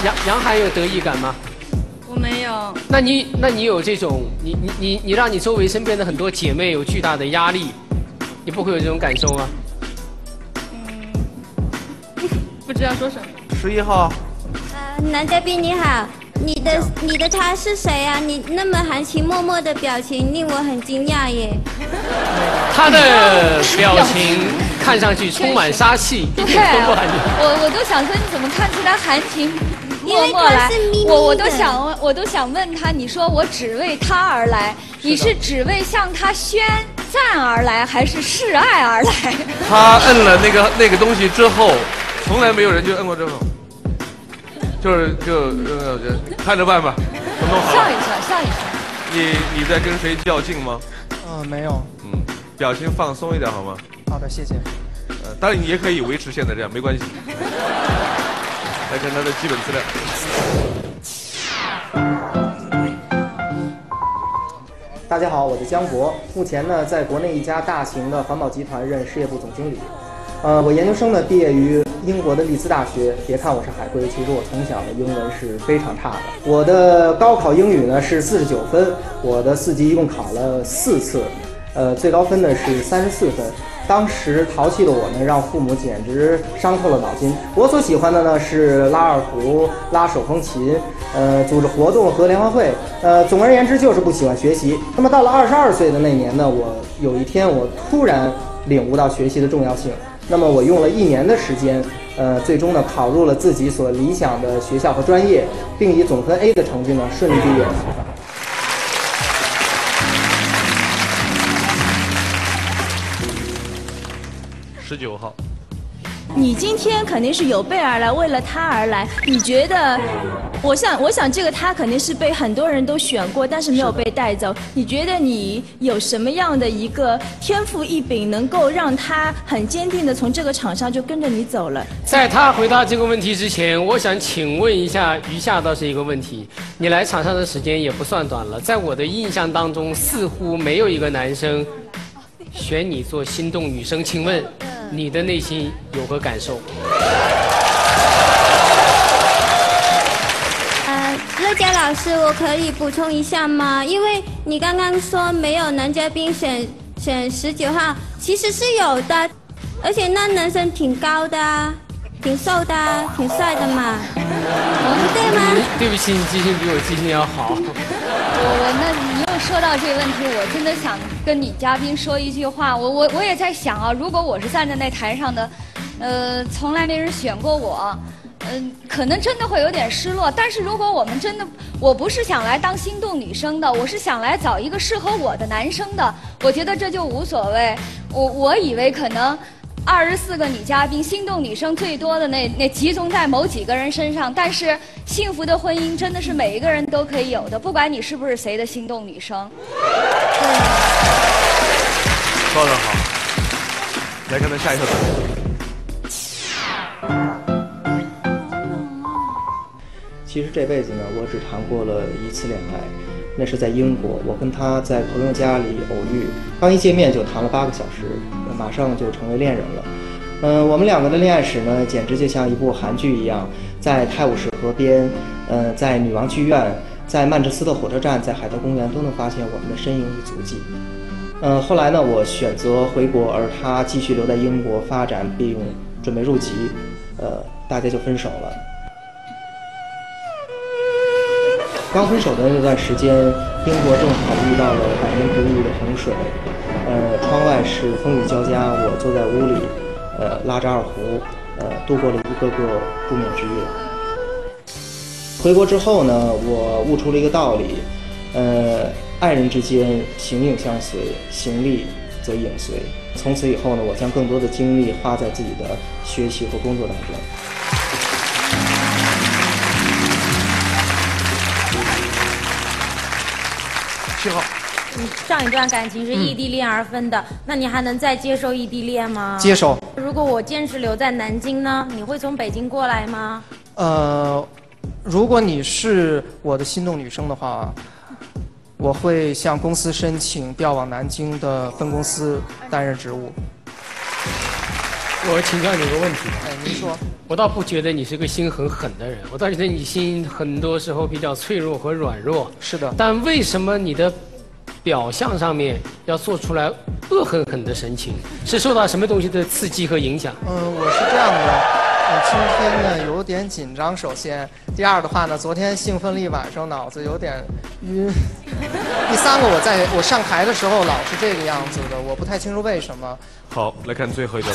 杨涵有得意感吗？ 我没有。 那你有这种你让你周围身边的很多姐妹有巨大的压力，你不会有这种感受吗？ 不知道说什么。 11号。 男嘉宾你好，你的他是谁啊？你那么含情脉脉的表情令我很惊讶耶。 他的表情看上去充满杀气，一点都不含情。 我都想说，你怎么看出来含情因为脉来？ 他是咪咪的我都想问他，你说我只为他而来，你是只为向他宣赞而来，还是示爱而来？ 他摁了那个东西之后，从来没有人就摁过这种，就看着办吧，都弄好了。 笑一笑。 你在跟谁较劲吗？ 没有。 表情放松一点好吗？ 好的，谢谢。 当然你也可以维持现在这样，没关系。来看他的基本资料。 大家好，我是江博，目前呢在国内一家大型的环保集团任事业部总经理。我研究生呢毕业于英国的利兹大学。别看我是海归，其实我从小的英文是非常差的。我的高考英语呢是49分，我的4级一共考了4次，最高分呢是34分。当时淘气的我呢，让父母简直伤透了脑筋。我所喜欢的呢是拉二胡、拉手风琴，组织活动和联欢会。总而言之就是不喜欢学习。那么到了22岁的那年呢，有一天我突然领悟到学习的重要性。那么我用了1年的时间，最终呢考入了自己所理想的学校和专业，并以总分 A 的成绩呢顺利毕业。 19号。 你今天肯定是有备而来，为了他而来。你觉得？我想这个他肯定是被很多人都选过，但是没有被带走。你觉得你有什么样的一个天赋异禀，能够让他很坚定的从这个场上就跟着你走了？ 在他回答这个问题之前，我想请问一下余下倒是一个问题。你来场上的时间也不算短了，在我的印象当中，似乎没有一个男生选你做心动女生，请问你的内心有何感受？ 乐嘉老师，我可以补充一下吗？因为你刚刚说没有男嘉宾选19号，其实是有的，而且那男生挺高的啊，挺瘦的啊，挺帅的嘛，对吗？ 对不起，你记性比我记性要好。 那你又说到这个问题，我真的想跟女嘉宾说一句话。我也在想啊，如果我是站在那台上的，从来没人选过我。可能真的会有点失落，但是如果我不是想来当心动女生的，我是想来找一个适合我的男生的，我觉得这就无所谓。我以为可能24个女嘉宾，心动女生最多的那集中在某几个人身上，但是幸福的婚姻真的是每一个人都可以有的，不管你是不是谁的心动女生。 说得好，来看看下一个。 其实这辈子呢，我只谈过了1次恋爱，那是在英国。我跟他在朋友家里偶遇，刚一见面就谈了8个小时，马上就成为恋人了。我们2个的恋爱史呢，简直就像一部韩剧一样，在泰晤士河边，在女王剧院，在曼彻斯特火车站，在海德公园都能发现我们的身影与足迹。后来呢，我选择回国，而他继续留在英国发展，并准备入籍，大家就分手了。刚分手的那段时间，英国正好遇到了百年不遇的洪水，窗外是风雨交加，我坐在屋里，拉着二胡，度过了一个个不眠之夜。回国之后呢，我悟出了一个道理，爱人之间形影相随，形力则影随。从此以后呢，我将更多的精力花在自己的学习和工作当中。 7号， 上一段感情是异地恋而分的，那你还能再接受异地恋吗？ 接受。 如果我坚持留在南京呢，你会从北京过来吗？ 如果你是我的心动女生的话，我会向公司申请调往南京的分公司担任职务。 我请教你个问题。 您说。 我倒不觉得你是个心很狠的人，我倒觉得你心很多时候比较脆弱和软弱。 是的。 但为什么你的表象上面要做出来恶狠狠的神情？是受到什么东西的刺激和影响？ 我是这样的，今天呢有点紧张，首先，第二的话呢，昨天兴奋了一晚上，脑子有点晕。第三个，我上台的时候老是这个样子的，我不太清楚为什么。 好，来看最后一个。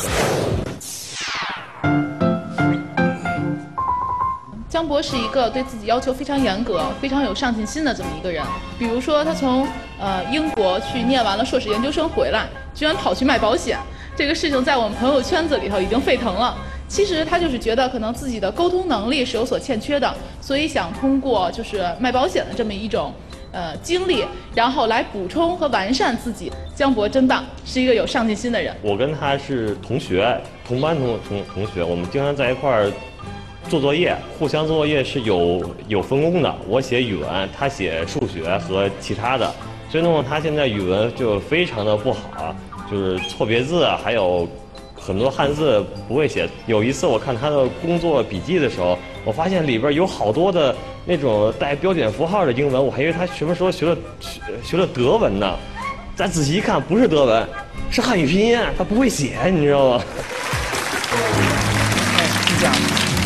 江博是一个对自己要求非常严格、非常有上进心的这么一个人。比如说，他从英国去念完了硕士研究生回来，居然跑去卖保险，这个事情在我们朋友圈子里头已经沸腾了。其实他就是觉得可能自己的沟通能力是有所欠缺的，所以想通过就是卖保险的这么一种经历，然后来补充和完善自己。江博真棒，是一个有上进心的人。 我跟他是同学，同班同学，我们经常在一块儿做作业，互相做作业是有分工的。我写语文，他写数学和其他的，所以呢，他现在语文就非常的不好，就是错别字啊，还有很多汉字不会写。有一次我看他的工作笔记的时候，我发现里边有好多的那种带标点符号的英文，我还以为他什么时候学了德文呢。再仔细一看，不是德文，是汉语拼音，他不会写，你知道吗？ 是这样。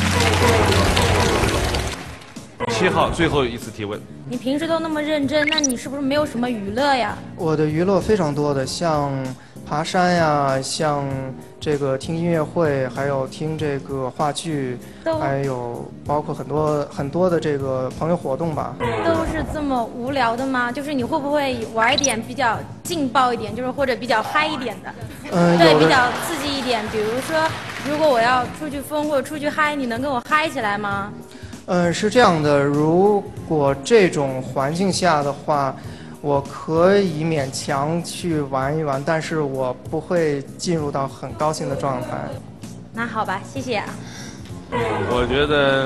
7号最后一次提问。 你平时都那么认真，那你是不是没有什么娱乐呀？ 我的娱乐非常多的，像爬山呀，像这个听音乐会，还有听这个话剧，还有包括很多的这个朋友活动吧。 都是这么无聊的吗？就是你会不会玩一点比较劲爆一点，就是或者比较嗨一点的？对，比较刺激一点。比如说，如果我要出去疯或者出去嗨，你能跟我嗨起来吗？ 是这样的，如果这种环境下的话，我可以勉强去玩一玩，但是我不会进入到很高兴的状态。 那好吧，谢谢啊。 我觉得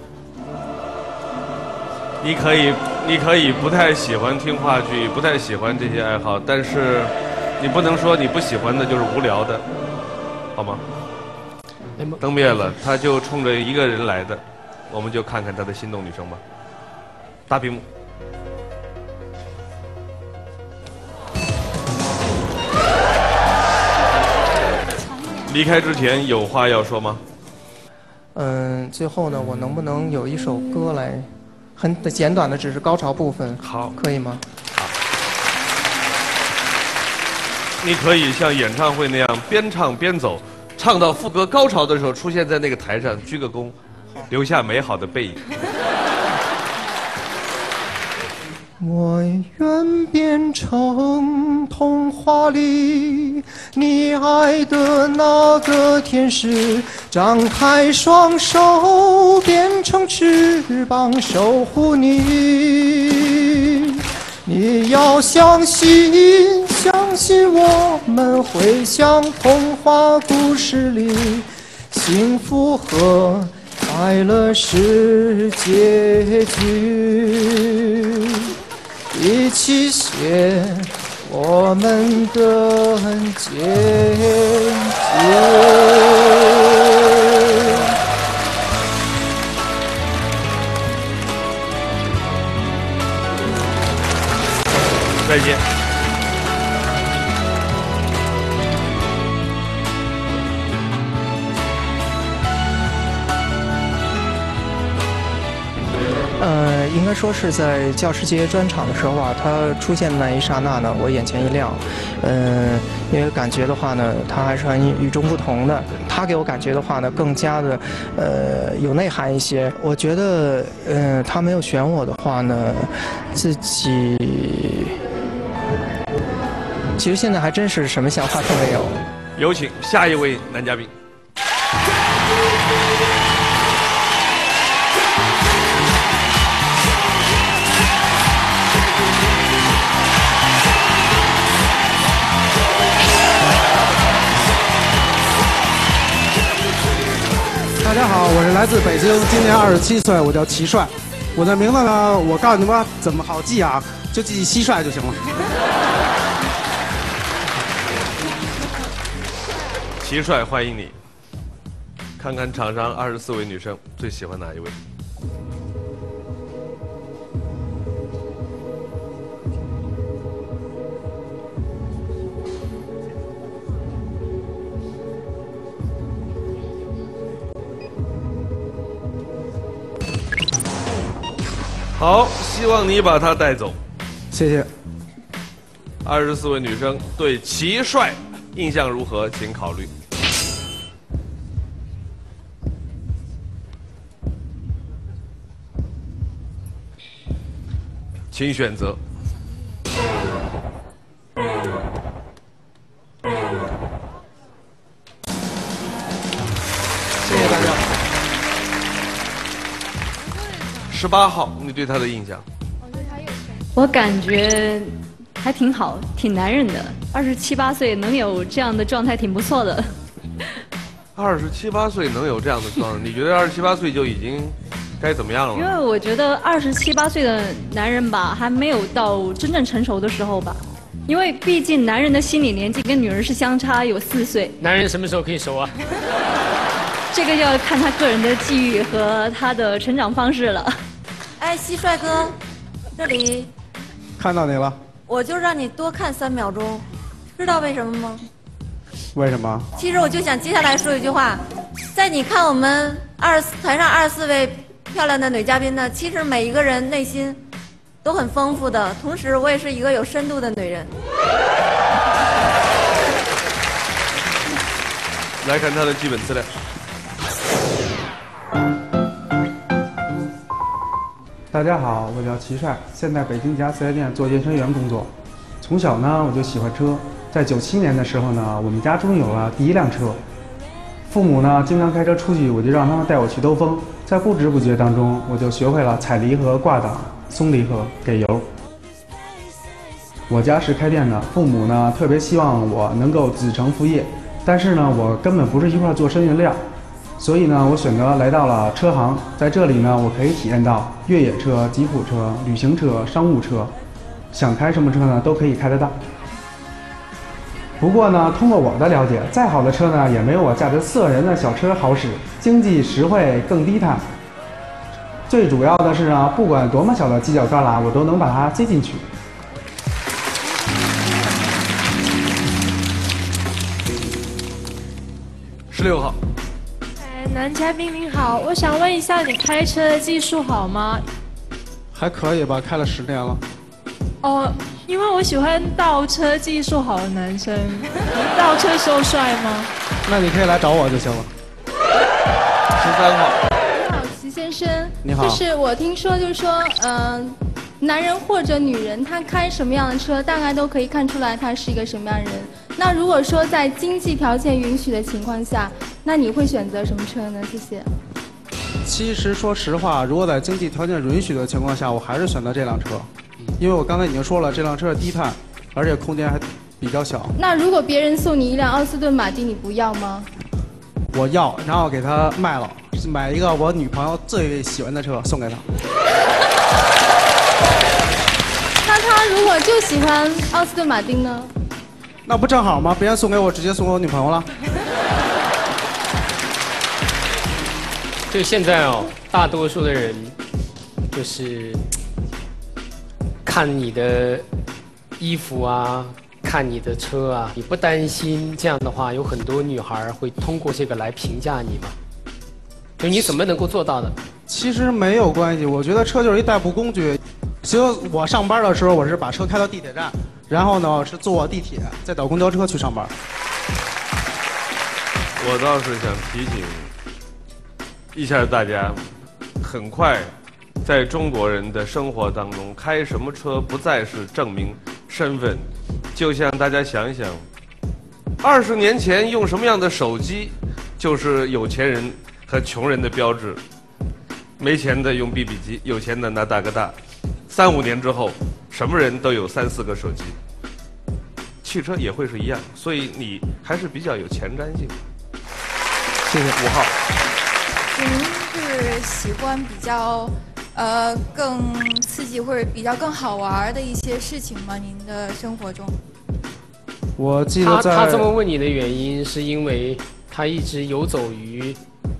你可以不太喜欢听话剧，不太喜欢这些爱好，但是你不能说你不喜欢的就是无聊的，好吗？灯灭了，他就冲着一个人来的。我们就看看他的心动女生吧，大屏幕。离开之前有话要说吗？ 最后呢，我能不能有一首歌来，很简短的，只是高潮部分， 好， 可以吗？ 你可以像演唱会那样边唱边走，唱到副歌高潮的时候出现在那个台上，鞠个躬。留下美好的背影。 我愿变成童话里你爱的那个天使，张开双手变成翅膀守护你。你要相信，相信我们会像童话故事里，幸福和快乐是结局，一起写我们的结局。 再见。 应该说是在教师节专场的时候啊，他出现的那一刹那呢，我眼前一亮。因为感觉的话呢，他还是很与众不同的。他给我感觉的话呢，更加的有内涵一些。我觉得他没有选我的话呢，自己其实现在还真是什么想法都没有。 有请下一位男嘉宾。 大家好，我是来自北京，今年27岁，我叫齐帅。我的名字呢，我告诉你们怎么好记啊，就记蟋蟀就行了。 齐帅，欢迎你。 看看场上24位女生最喜欢哪一位？好，希望你把她带走。 谢谢。 24位女生对齐帅印象如何？请考虑。请选择。 谢谢大家。 18号，你对他的印象？ 我感觉还挺好，挺男人的。27、8岁能有这样的状态，挺不错的。 27、8岁能有这样的状态，你觉得27、8岁就已经该怎么样了？ 因为我觉得27、8岁的男人吧，还没有到真正成熟的时候吧。因为毕竟男人的心理年纪跟女人是相差有4岁。 男人什么时候可以熟啊？ 这个要看他个人的际遇和他的成长方式了。 哎，蟋蟀哥，这里看到你了。 我就让你多看3秒钟，知道为什么吗？ 为什么？ 其实我就想接下来说一句话，在你看我们台上24位漂亮的女嘉宾呢，其实每一个人内心都很丰富的，同时我也是一个有深度的女人。 来看她的基本资料。 大家好，我叫齐帅，现在北京一家4S店做健身员工作。从小呢，我就喜欢车。在97年的时候呢，我们家终于有了第1辆车。父母呢经常开车出去，我就让他们带我去兜风。在不知不觉当中，我就学会了踩离合、挂档、松离合、给油。我家是开店的，父母呢特别希望我能够子承父业，但是呢，我根本不是一块做生意的料。所以呢，我选择来到了车行，在这里呢，我可以体验到越野车、吉普车、旅行车、商务车，想开什么车呢，都可以开得到。不过呢，通过我的了解，再好的车呢，也没有我驾着4个人的小车好使，经济实惠更低碳。最主要的是呢，不管多么小的犄角旮旯，我都能把它接进去。 16号。 男嘉宾您好，我想问一下，你开车的技术好吗？ 还可以吧，开了10年了。 哦，因为我喜欢倒车技术好的男生。倒车时候帅吗？ 那你可以来找我就行了。 13号。 你好，齐先生。 你好。 就是我听说，就是说，男人或者女人，他开什么样的车，大概都可以看出来他是一个什么样的人。那如果说在经济条件允许的情况下，那你会选择什么车呢？谢谢。 其实说实话，如果在经济条件允许的情况下，我还是选择这辆车，因为我刚才已经说了，这辆车是低碳，而且空间还比较小。 那如果别人送你一辆奥斯顿马丁，你不要吗？ 我要，然后给他卖了，买一个我女朋友最喜欢的车送给他。 那他如果就喜欢奥斯顿马丁呢？ 那不正好吗？别人送给我，直接送给我女朋友了。 就现在哦，大多数的人就是看你的衣服啊，看你的车啊，你不担心这样的话，有很多女孩会通过这个来评价你吗？就你怎么能够做到的？ 其实没有关系，我觉得车就是一代步工具。其实我上班的时候，我是把车开到地铁站，然后呢是坐地铁，再倒公交车去上班。 我倒是想提醒一下大家，很快，在中国人的生活当中，开什么车不再是证明身份，就像大家想一想，20年前用什么样的手机，就是有钱人和穷人的标志。没钱的用 BB 机，有钱的拿大哥大。3、5年之后，什么人都有3、4个手机。汽车也会是一样，所以你还是比较有前瞻性。 谢谢。 5号。 您是喜欢比较更刺激或者比较更好玩的一些事情吗？您的生活中？ 我记得他这么问你的原因，是因为他一直游走于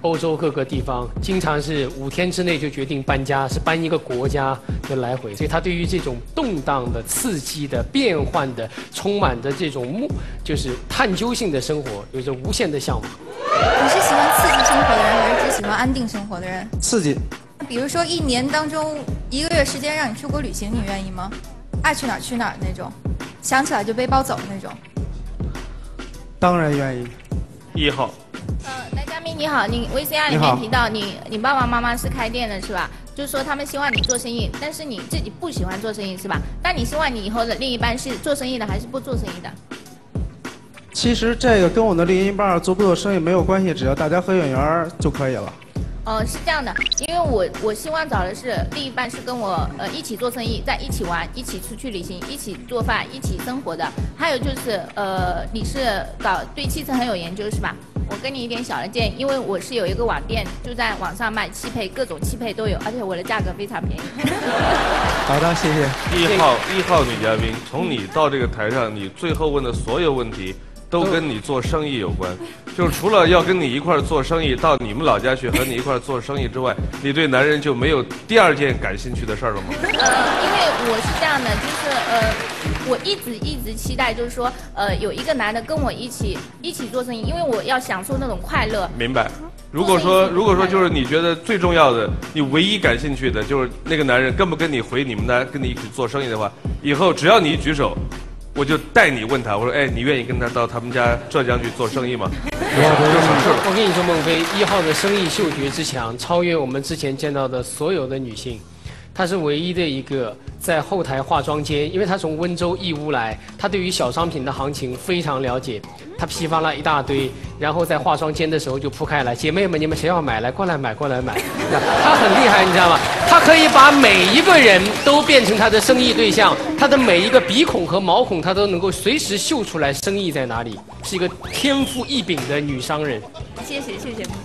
欧洲各个地方，经常是5天之内就决定搬家，是搬一个国家就来回。所以他对于这种动荡的、刺激的、变换的、充满着这种就是探究性的生活，有着无限的向往。 你是喜欢刺激生活的人，还是只喜欢安定生活的人？ 刺激。 比如说1年当中1个月时间让你出国旅行，你愿意吗？爱去哪儿去哪儿那种，想起来就背包走那种。 当然愿意。 1号。 男嘉宾你好，你 VCR 里面提到你爸爸妈妈是开店的是吧？就是说他们希望你做生意，但是你自己不喜欢做生意是吧？那你希望你以后的另一半是做生意的还是不做生意的？ 其实这个跟我的另一半做不做生意没有关系，只要大家合眼缘就可以了。 是这样的，因为我希望找的是另一半是跟我一起做生意，在一起玩，一起出去旅行，一起做饭，一起生活的。还有就是你是对汽车很有研究是吧？我给你一点小的建议，因为我是有一个网店，就在网上卖汽配，各种汽配都有，而且我的价格非常便宜。 好的，谢谢。 1号女嘉宾，从你到这个台上，你最后问的所有问题都跟你做生意有关，就是除了要跟你一块儿做生意，到你们老家去和你一块儿做生意之外，你对男人就没有第2件感兴趣的事儿了吗？ 因为我是这样的，就是我一直期待，就是说有一个男的跟我一起做生意，因为我要享受那种快乐。 明白。如果说就是你觉得最重要的，你唯一感兴趣的就是那个男人跟不跟你回你们那跟你一起做生意的话，以后只要你一举手，我就带你问他，我说，哎，你愿意跟他到他们家浙江去做生意吗？就省事了。 我跟你说，孟非1号的生意嗅觉之强，超越我们之前见到的所有的女性。她是唯一的一个在后台化妆间，因为她从温州义乌来，她对于小商品的行情非常了解。她批发了一大堆，然后在化妆间的时候就铺开来，姐妹们，你们谁要买来过来买过来买。她很厉害，你知道吗？她可以把每一个人都变成她的生意对象，她的每一个鼻孔和毛孔，她都能够随时嗅出来生意在哪里，是一个天赋异禀的女商人。 谢谢。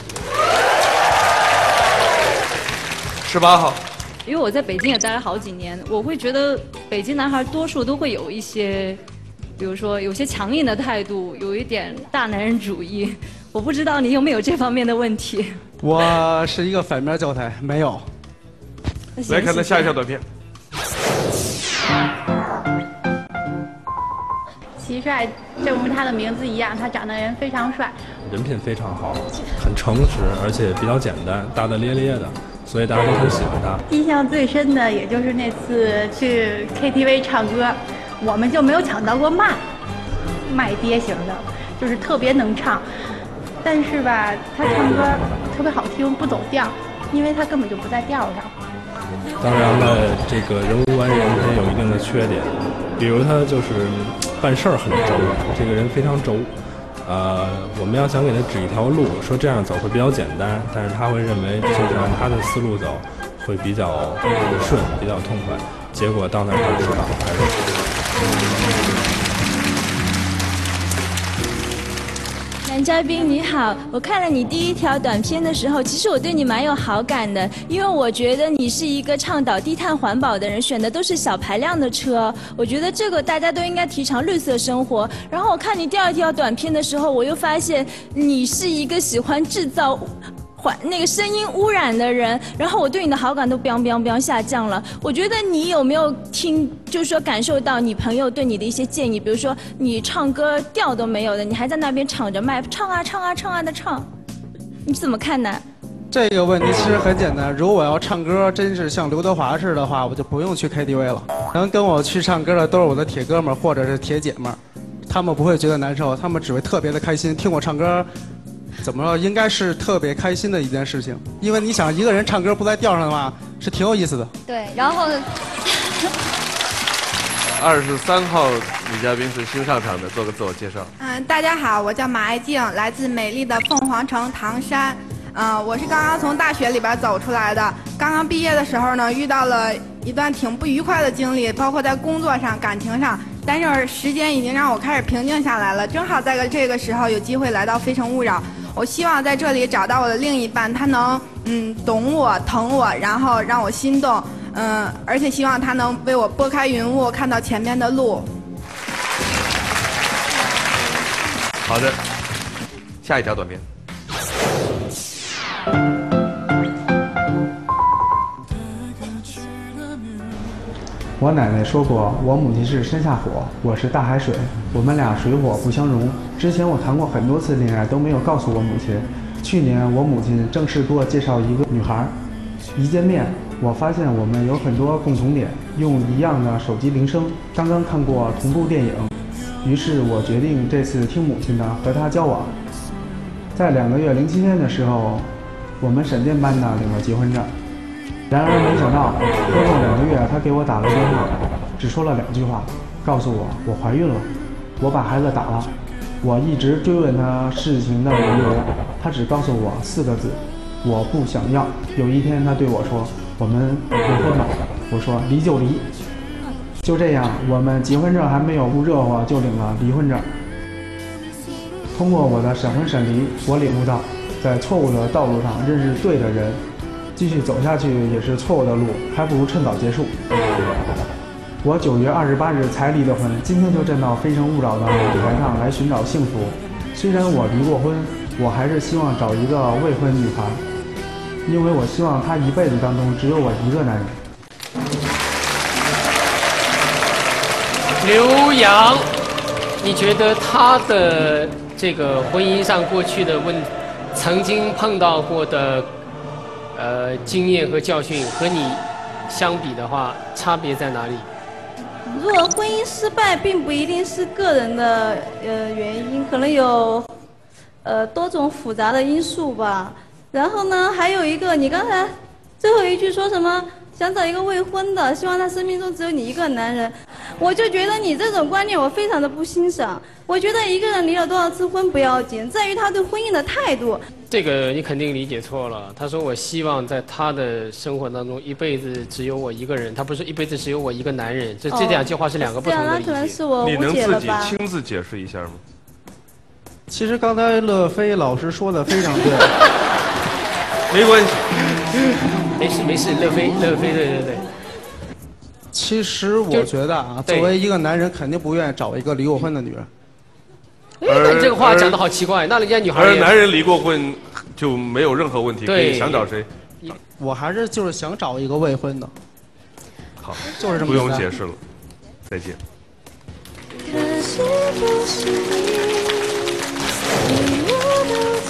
18号。 因为我在北京也待了好几年，我会觉得北京男孩多数都会有一些，比如说有些强硬的态度，有一点大男人主义。我不知道你有没有这方面的问题。 我是一个反面教材，没有。 来看他下一条短片。 齐帅，正如他的名字一样，他长得人非常帅， 人品非常好，很诚实，而且比较简单，大大咧咧的。所以大家都很喜欢他。 印象最深的也就是那次去 KTV 唱歌，我们就没有抢到过麦爹型的，就是特别能唱。但是吧，他唱歌特别好听，不走调，因为他根本就不在调上。 当然了，这个人无完人，他有一定的缺点，比如他就是办事儿很周，这个人非常周。我们要想给他指一条路，说这样走会比较简单，但是他会认为就是按他的思路走会比较顺，比较痛快，结果到那儿他知道还是。 男嘉宾你好，我看了你第1条短片的时候，其实我对你蛮有好感的，因为我觉得你是一个倡导低碳环保的人，选的都是小排量的车，我觉得这个大家都应该提倡绿色生活。然后我看你第2条短片的时候，我又发现你是一个喜欢制造那个声音污染的人，然后我对你的好感都biang下降了。我觉得你有没有就是说感受到你朋友对你的一些建议，比如说你唱歌调都没有的，你还在那边敞着麦唱啊的唱，你怎么看呢？ 这个问题其实很简单，如果我要唱歌真是像刘德华似的话，我就不用去 KTV 了。能跟我去唱歌的都是我的铁哥们儿或者是铁姐们儿，他们不会觉得难受，他们只会特别的开心，听我唱歌。怎么说？应该是特别开心的一件事情，因为你想一个人唱歌不在调上的话，是挺有意思的。 对，然后 23号女嘉宾是新上场的，做个自我介绍。 大家好，我叫马爱静，来自美丽的凤凰城唐山。我是刚刚从大学里边走出来的，刚刚毕业的时候呢，遇到了一段挺不愉快的经历，包括在工作上、感情上。但是时间已经让我开始平静下来了，正好在这个时候有机会来到《非诚勿扰》。我希望在这里找到我的另一半，他能懂我、疼我，然后让我心动，而且希望他能为我拨开云雾，看到前面的路。 好的，下一条短片。 我奶奶说过，我母亲是山下火，我是大海水，我们俩水火不相容。之前我谈过很多次恋爱，都没有告诉我母亲。去年我母亲正式给我介绍一个女孩，一见面我发现我们有很多共同点，用一样的手机铃声，刚刚看过同部电影，于是我决定这次听母亲的，和她交往。在2个月07天的时候，我们闪电般的领了结婚证。然而没想到，过后2个月，她给我打了电话，只说了2句话，告诉我怀孕了，我把孩子打了。我一直追问她事情的缘由，她只告诉我4个字：我不想要。有一天，她对我说：“我们离婚吧。”我说：“离就离。”就这样，我们结婚证还没有热乎就领了离婚证。通过我的闪婚闪离，我领悟到，在错误的道路上认识对的人。继续走下去也是错误的路，还不如趁早结束。我9月28日才离的婚，今天就站到《非诚勿扰》的舞台上来寻找幸福。虽然我离过婚，我还是希望找一个未婚女孩，因为我希望她一辈子当中只有我一个男人。 刘洋，你觉得他的这个婚姻上过去的曾经碰到过的经验和教训和你相比的话，差别在哪里？ 如果婚姻失败，并不一定是个人的原因，可能有多种复杂的因素吧。然后呢，还有一个，你刚才最后一句说什么？想找一个未婚的，希望他生命中只有你一个男人。我就觉得你这种观念我非常的不欣赏。我觉得一个人离了多少次婚不要紧，在于他对婚姻的态度。 这个你肯定理解错了。他说我希望在他的生活当中一辈子只有我一个人，他不是一辈子只有我一个男人。这2句话是2个不同的理解。 可能是我你能自己误解了吧？ 亲自解释一下吗？ 其实刚才乐飞老师说的非常对， 没关系， 没事，乐飞，对。 其实我觉得啊，作为一个男人，肯定不愿意找一个离过婚的女人。 那你这个话讲得好奇怪，那人家女孩而男人离过婚就没有任何问题，可以想找谁？ 我还是就是想找一个未婚的。 好， 就是这么不用解释了，再见。 可惜不是你，我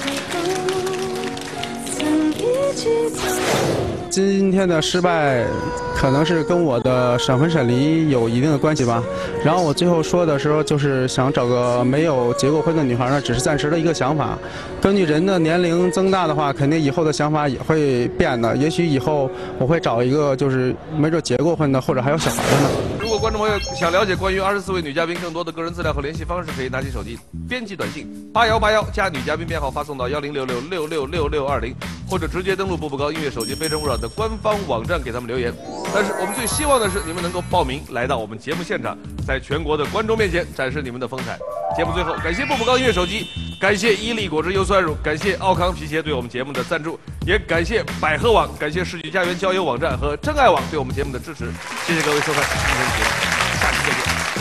都曾一起走。 今天的失败，可能是跟我的闪婚闪离有一定的关系吧。然后我最后说的时候，就是想找个没有结过婚的女孩呢，只是暂时的一个想法。根据人的年龄增大的话，肯定以后的想法也会变的。也许以后我会找一个就是没准结过婚的，或者还有小孩的呢。 如果观众朋友想了解关于24位女嘉宾更多的个人资料和联系方式，可以拿起手机编辑短信8181加女嘉宾编号发送到1066666620，或者直接登录步步高音乐手机非诚勿扰的官方网站给他们留言。但是我们最希望的是你们能够报名来到我们节目现场，在全国的观众面前展示你们的风采。节目最后，感谢步步高音乐手机，感谢伊利果汁优酸乳，感谢奥康皮鞋对我们节目的赞助，也感谢百合网，感谢世纪佳缘交友网站和真爱网对我们节目的支持。谢谢各位收看今天的节目，下期再见。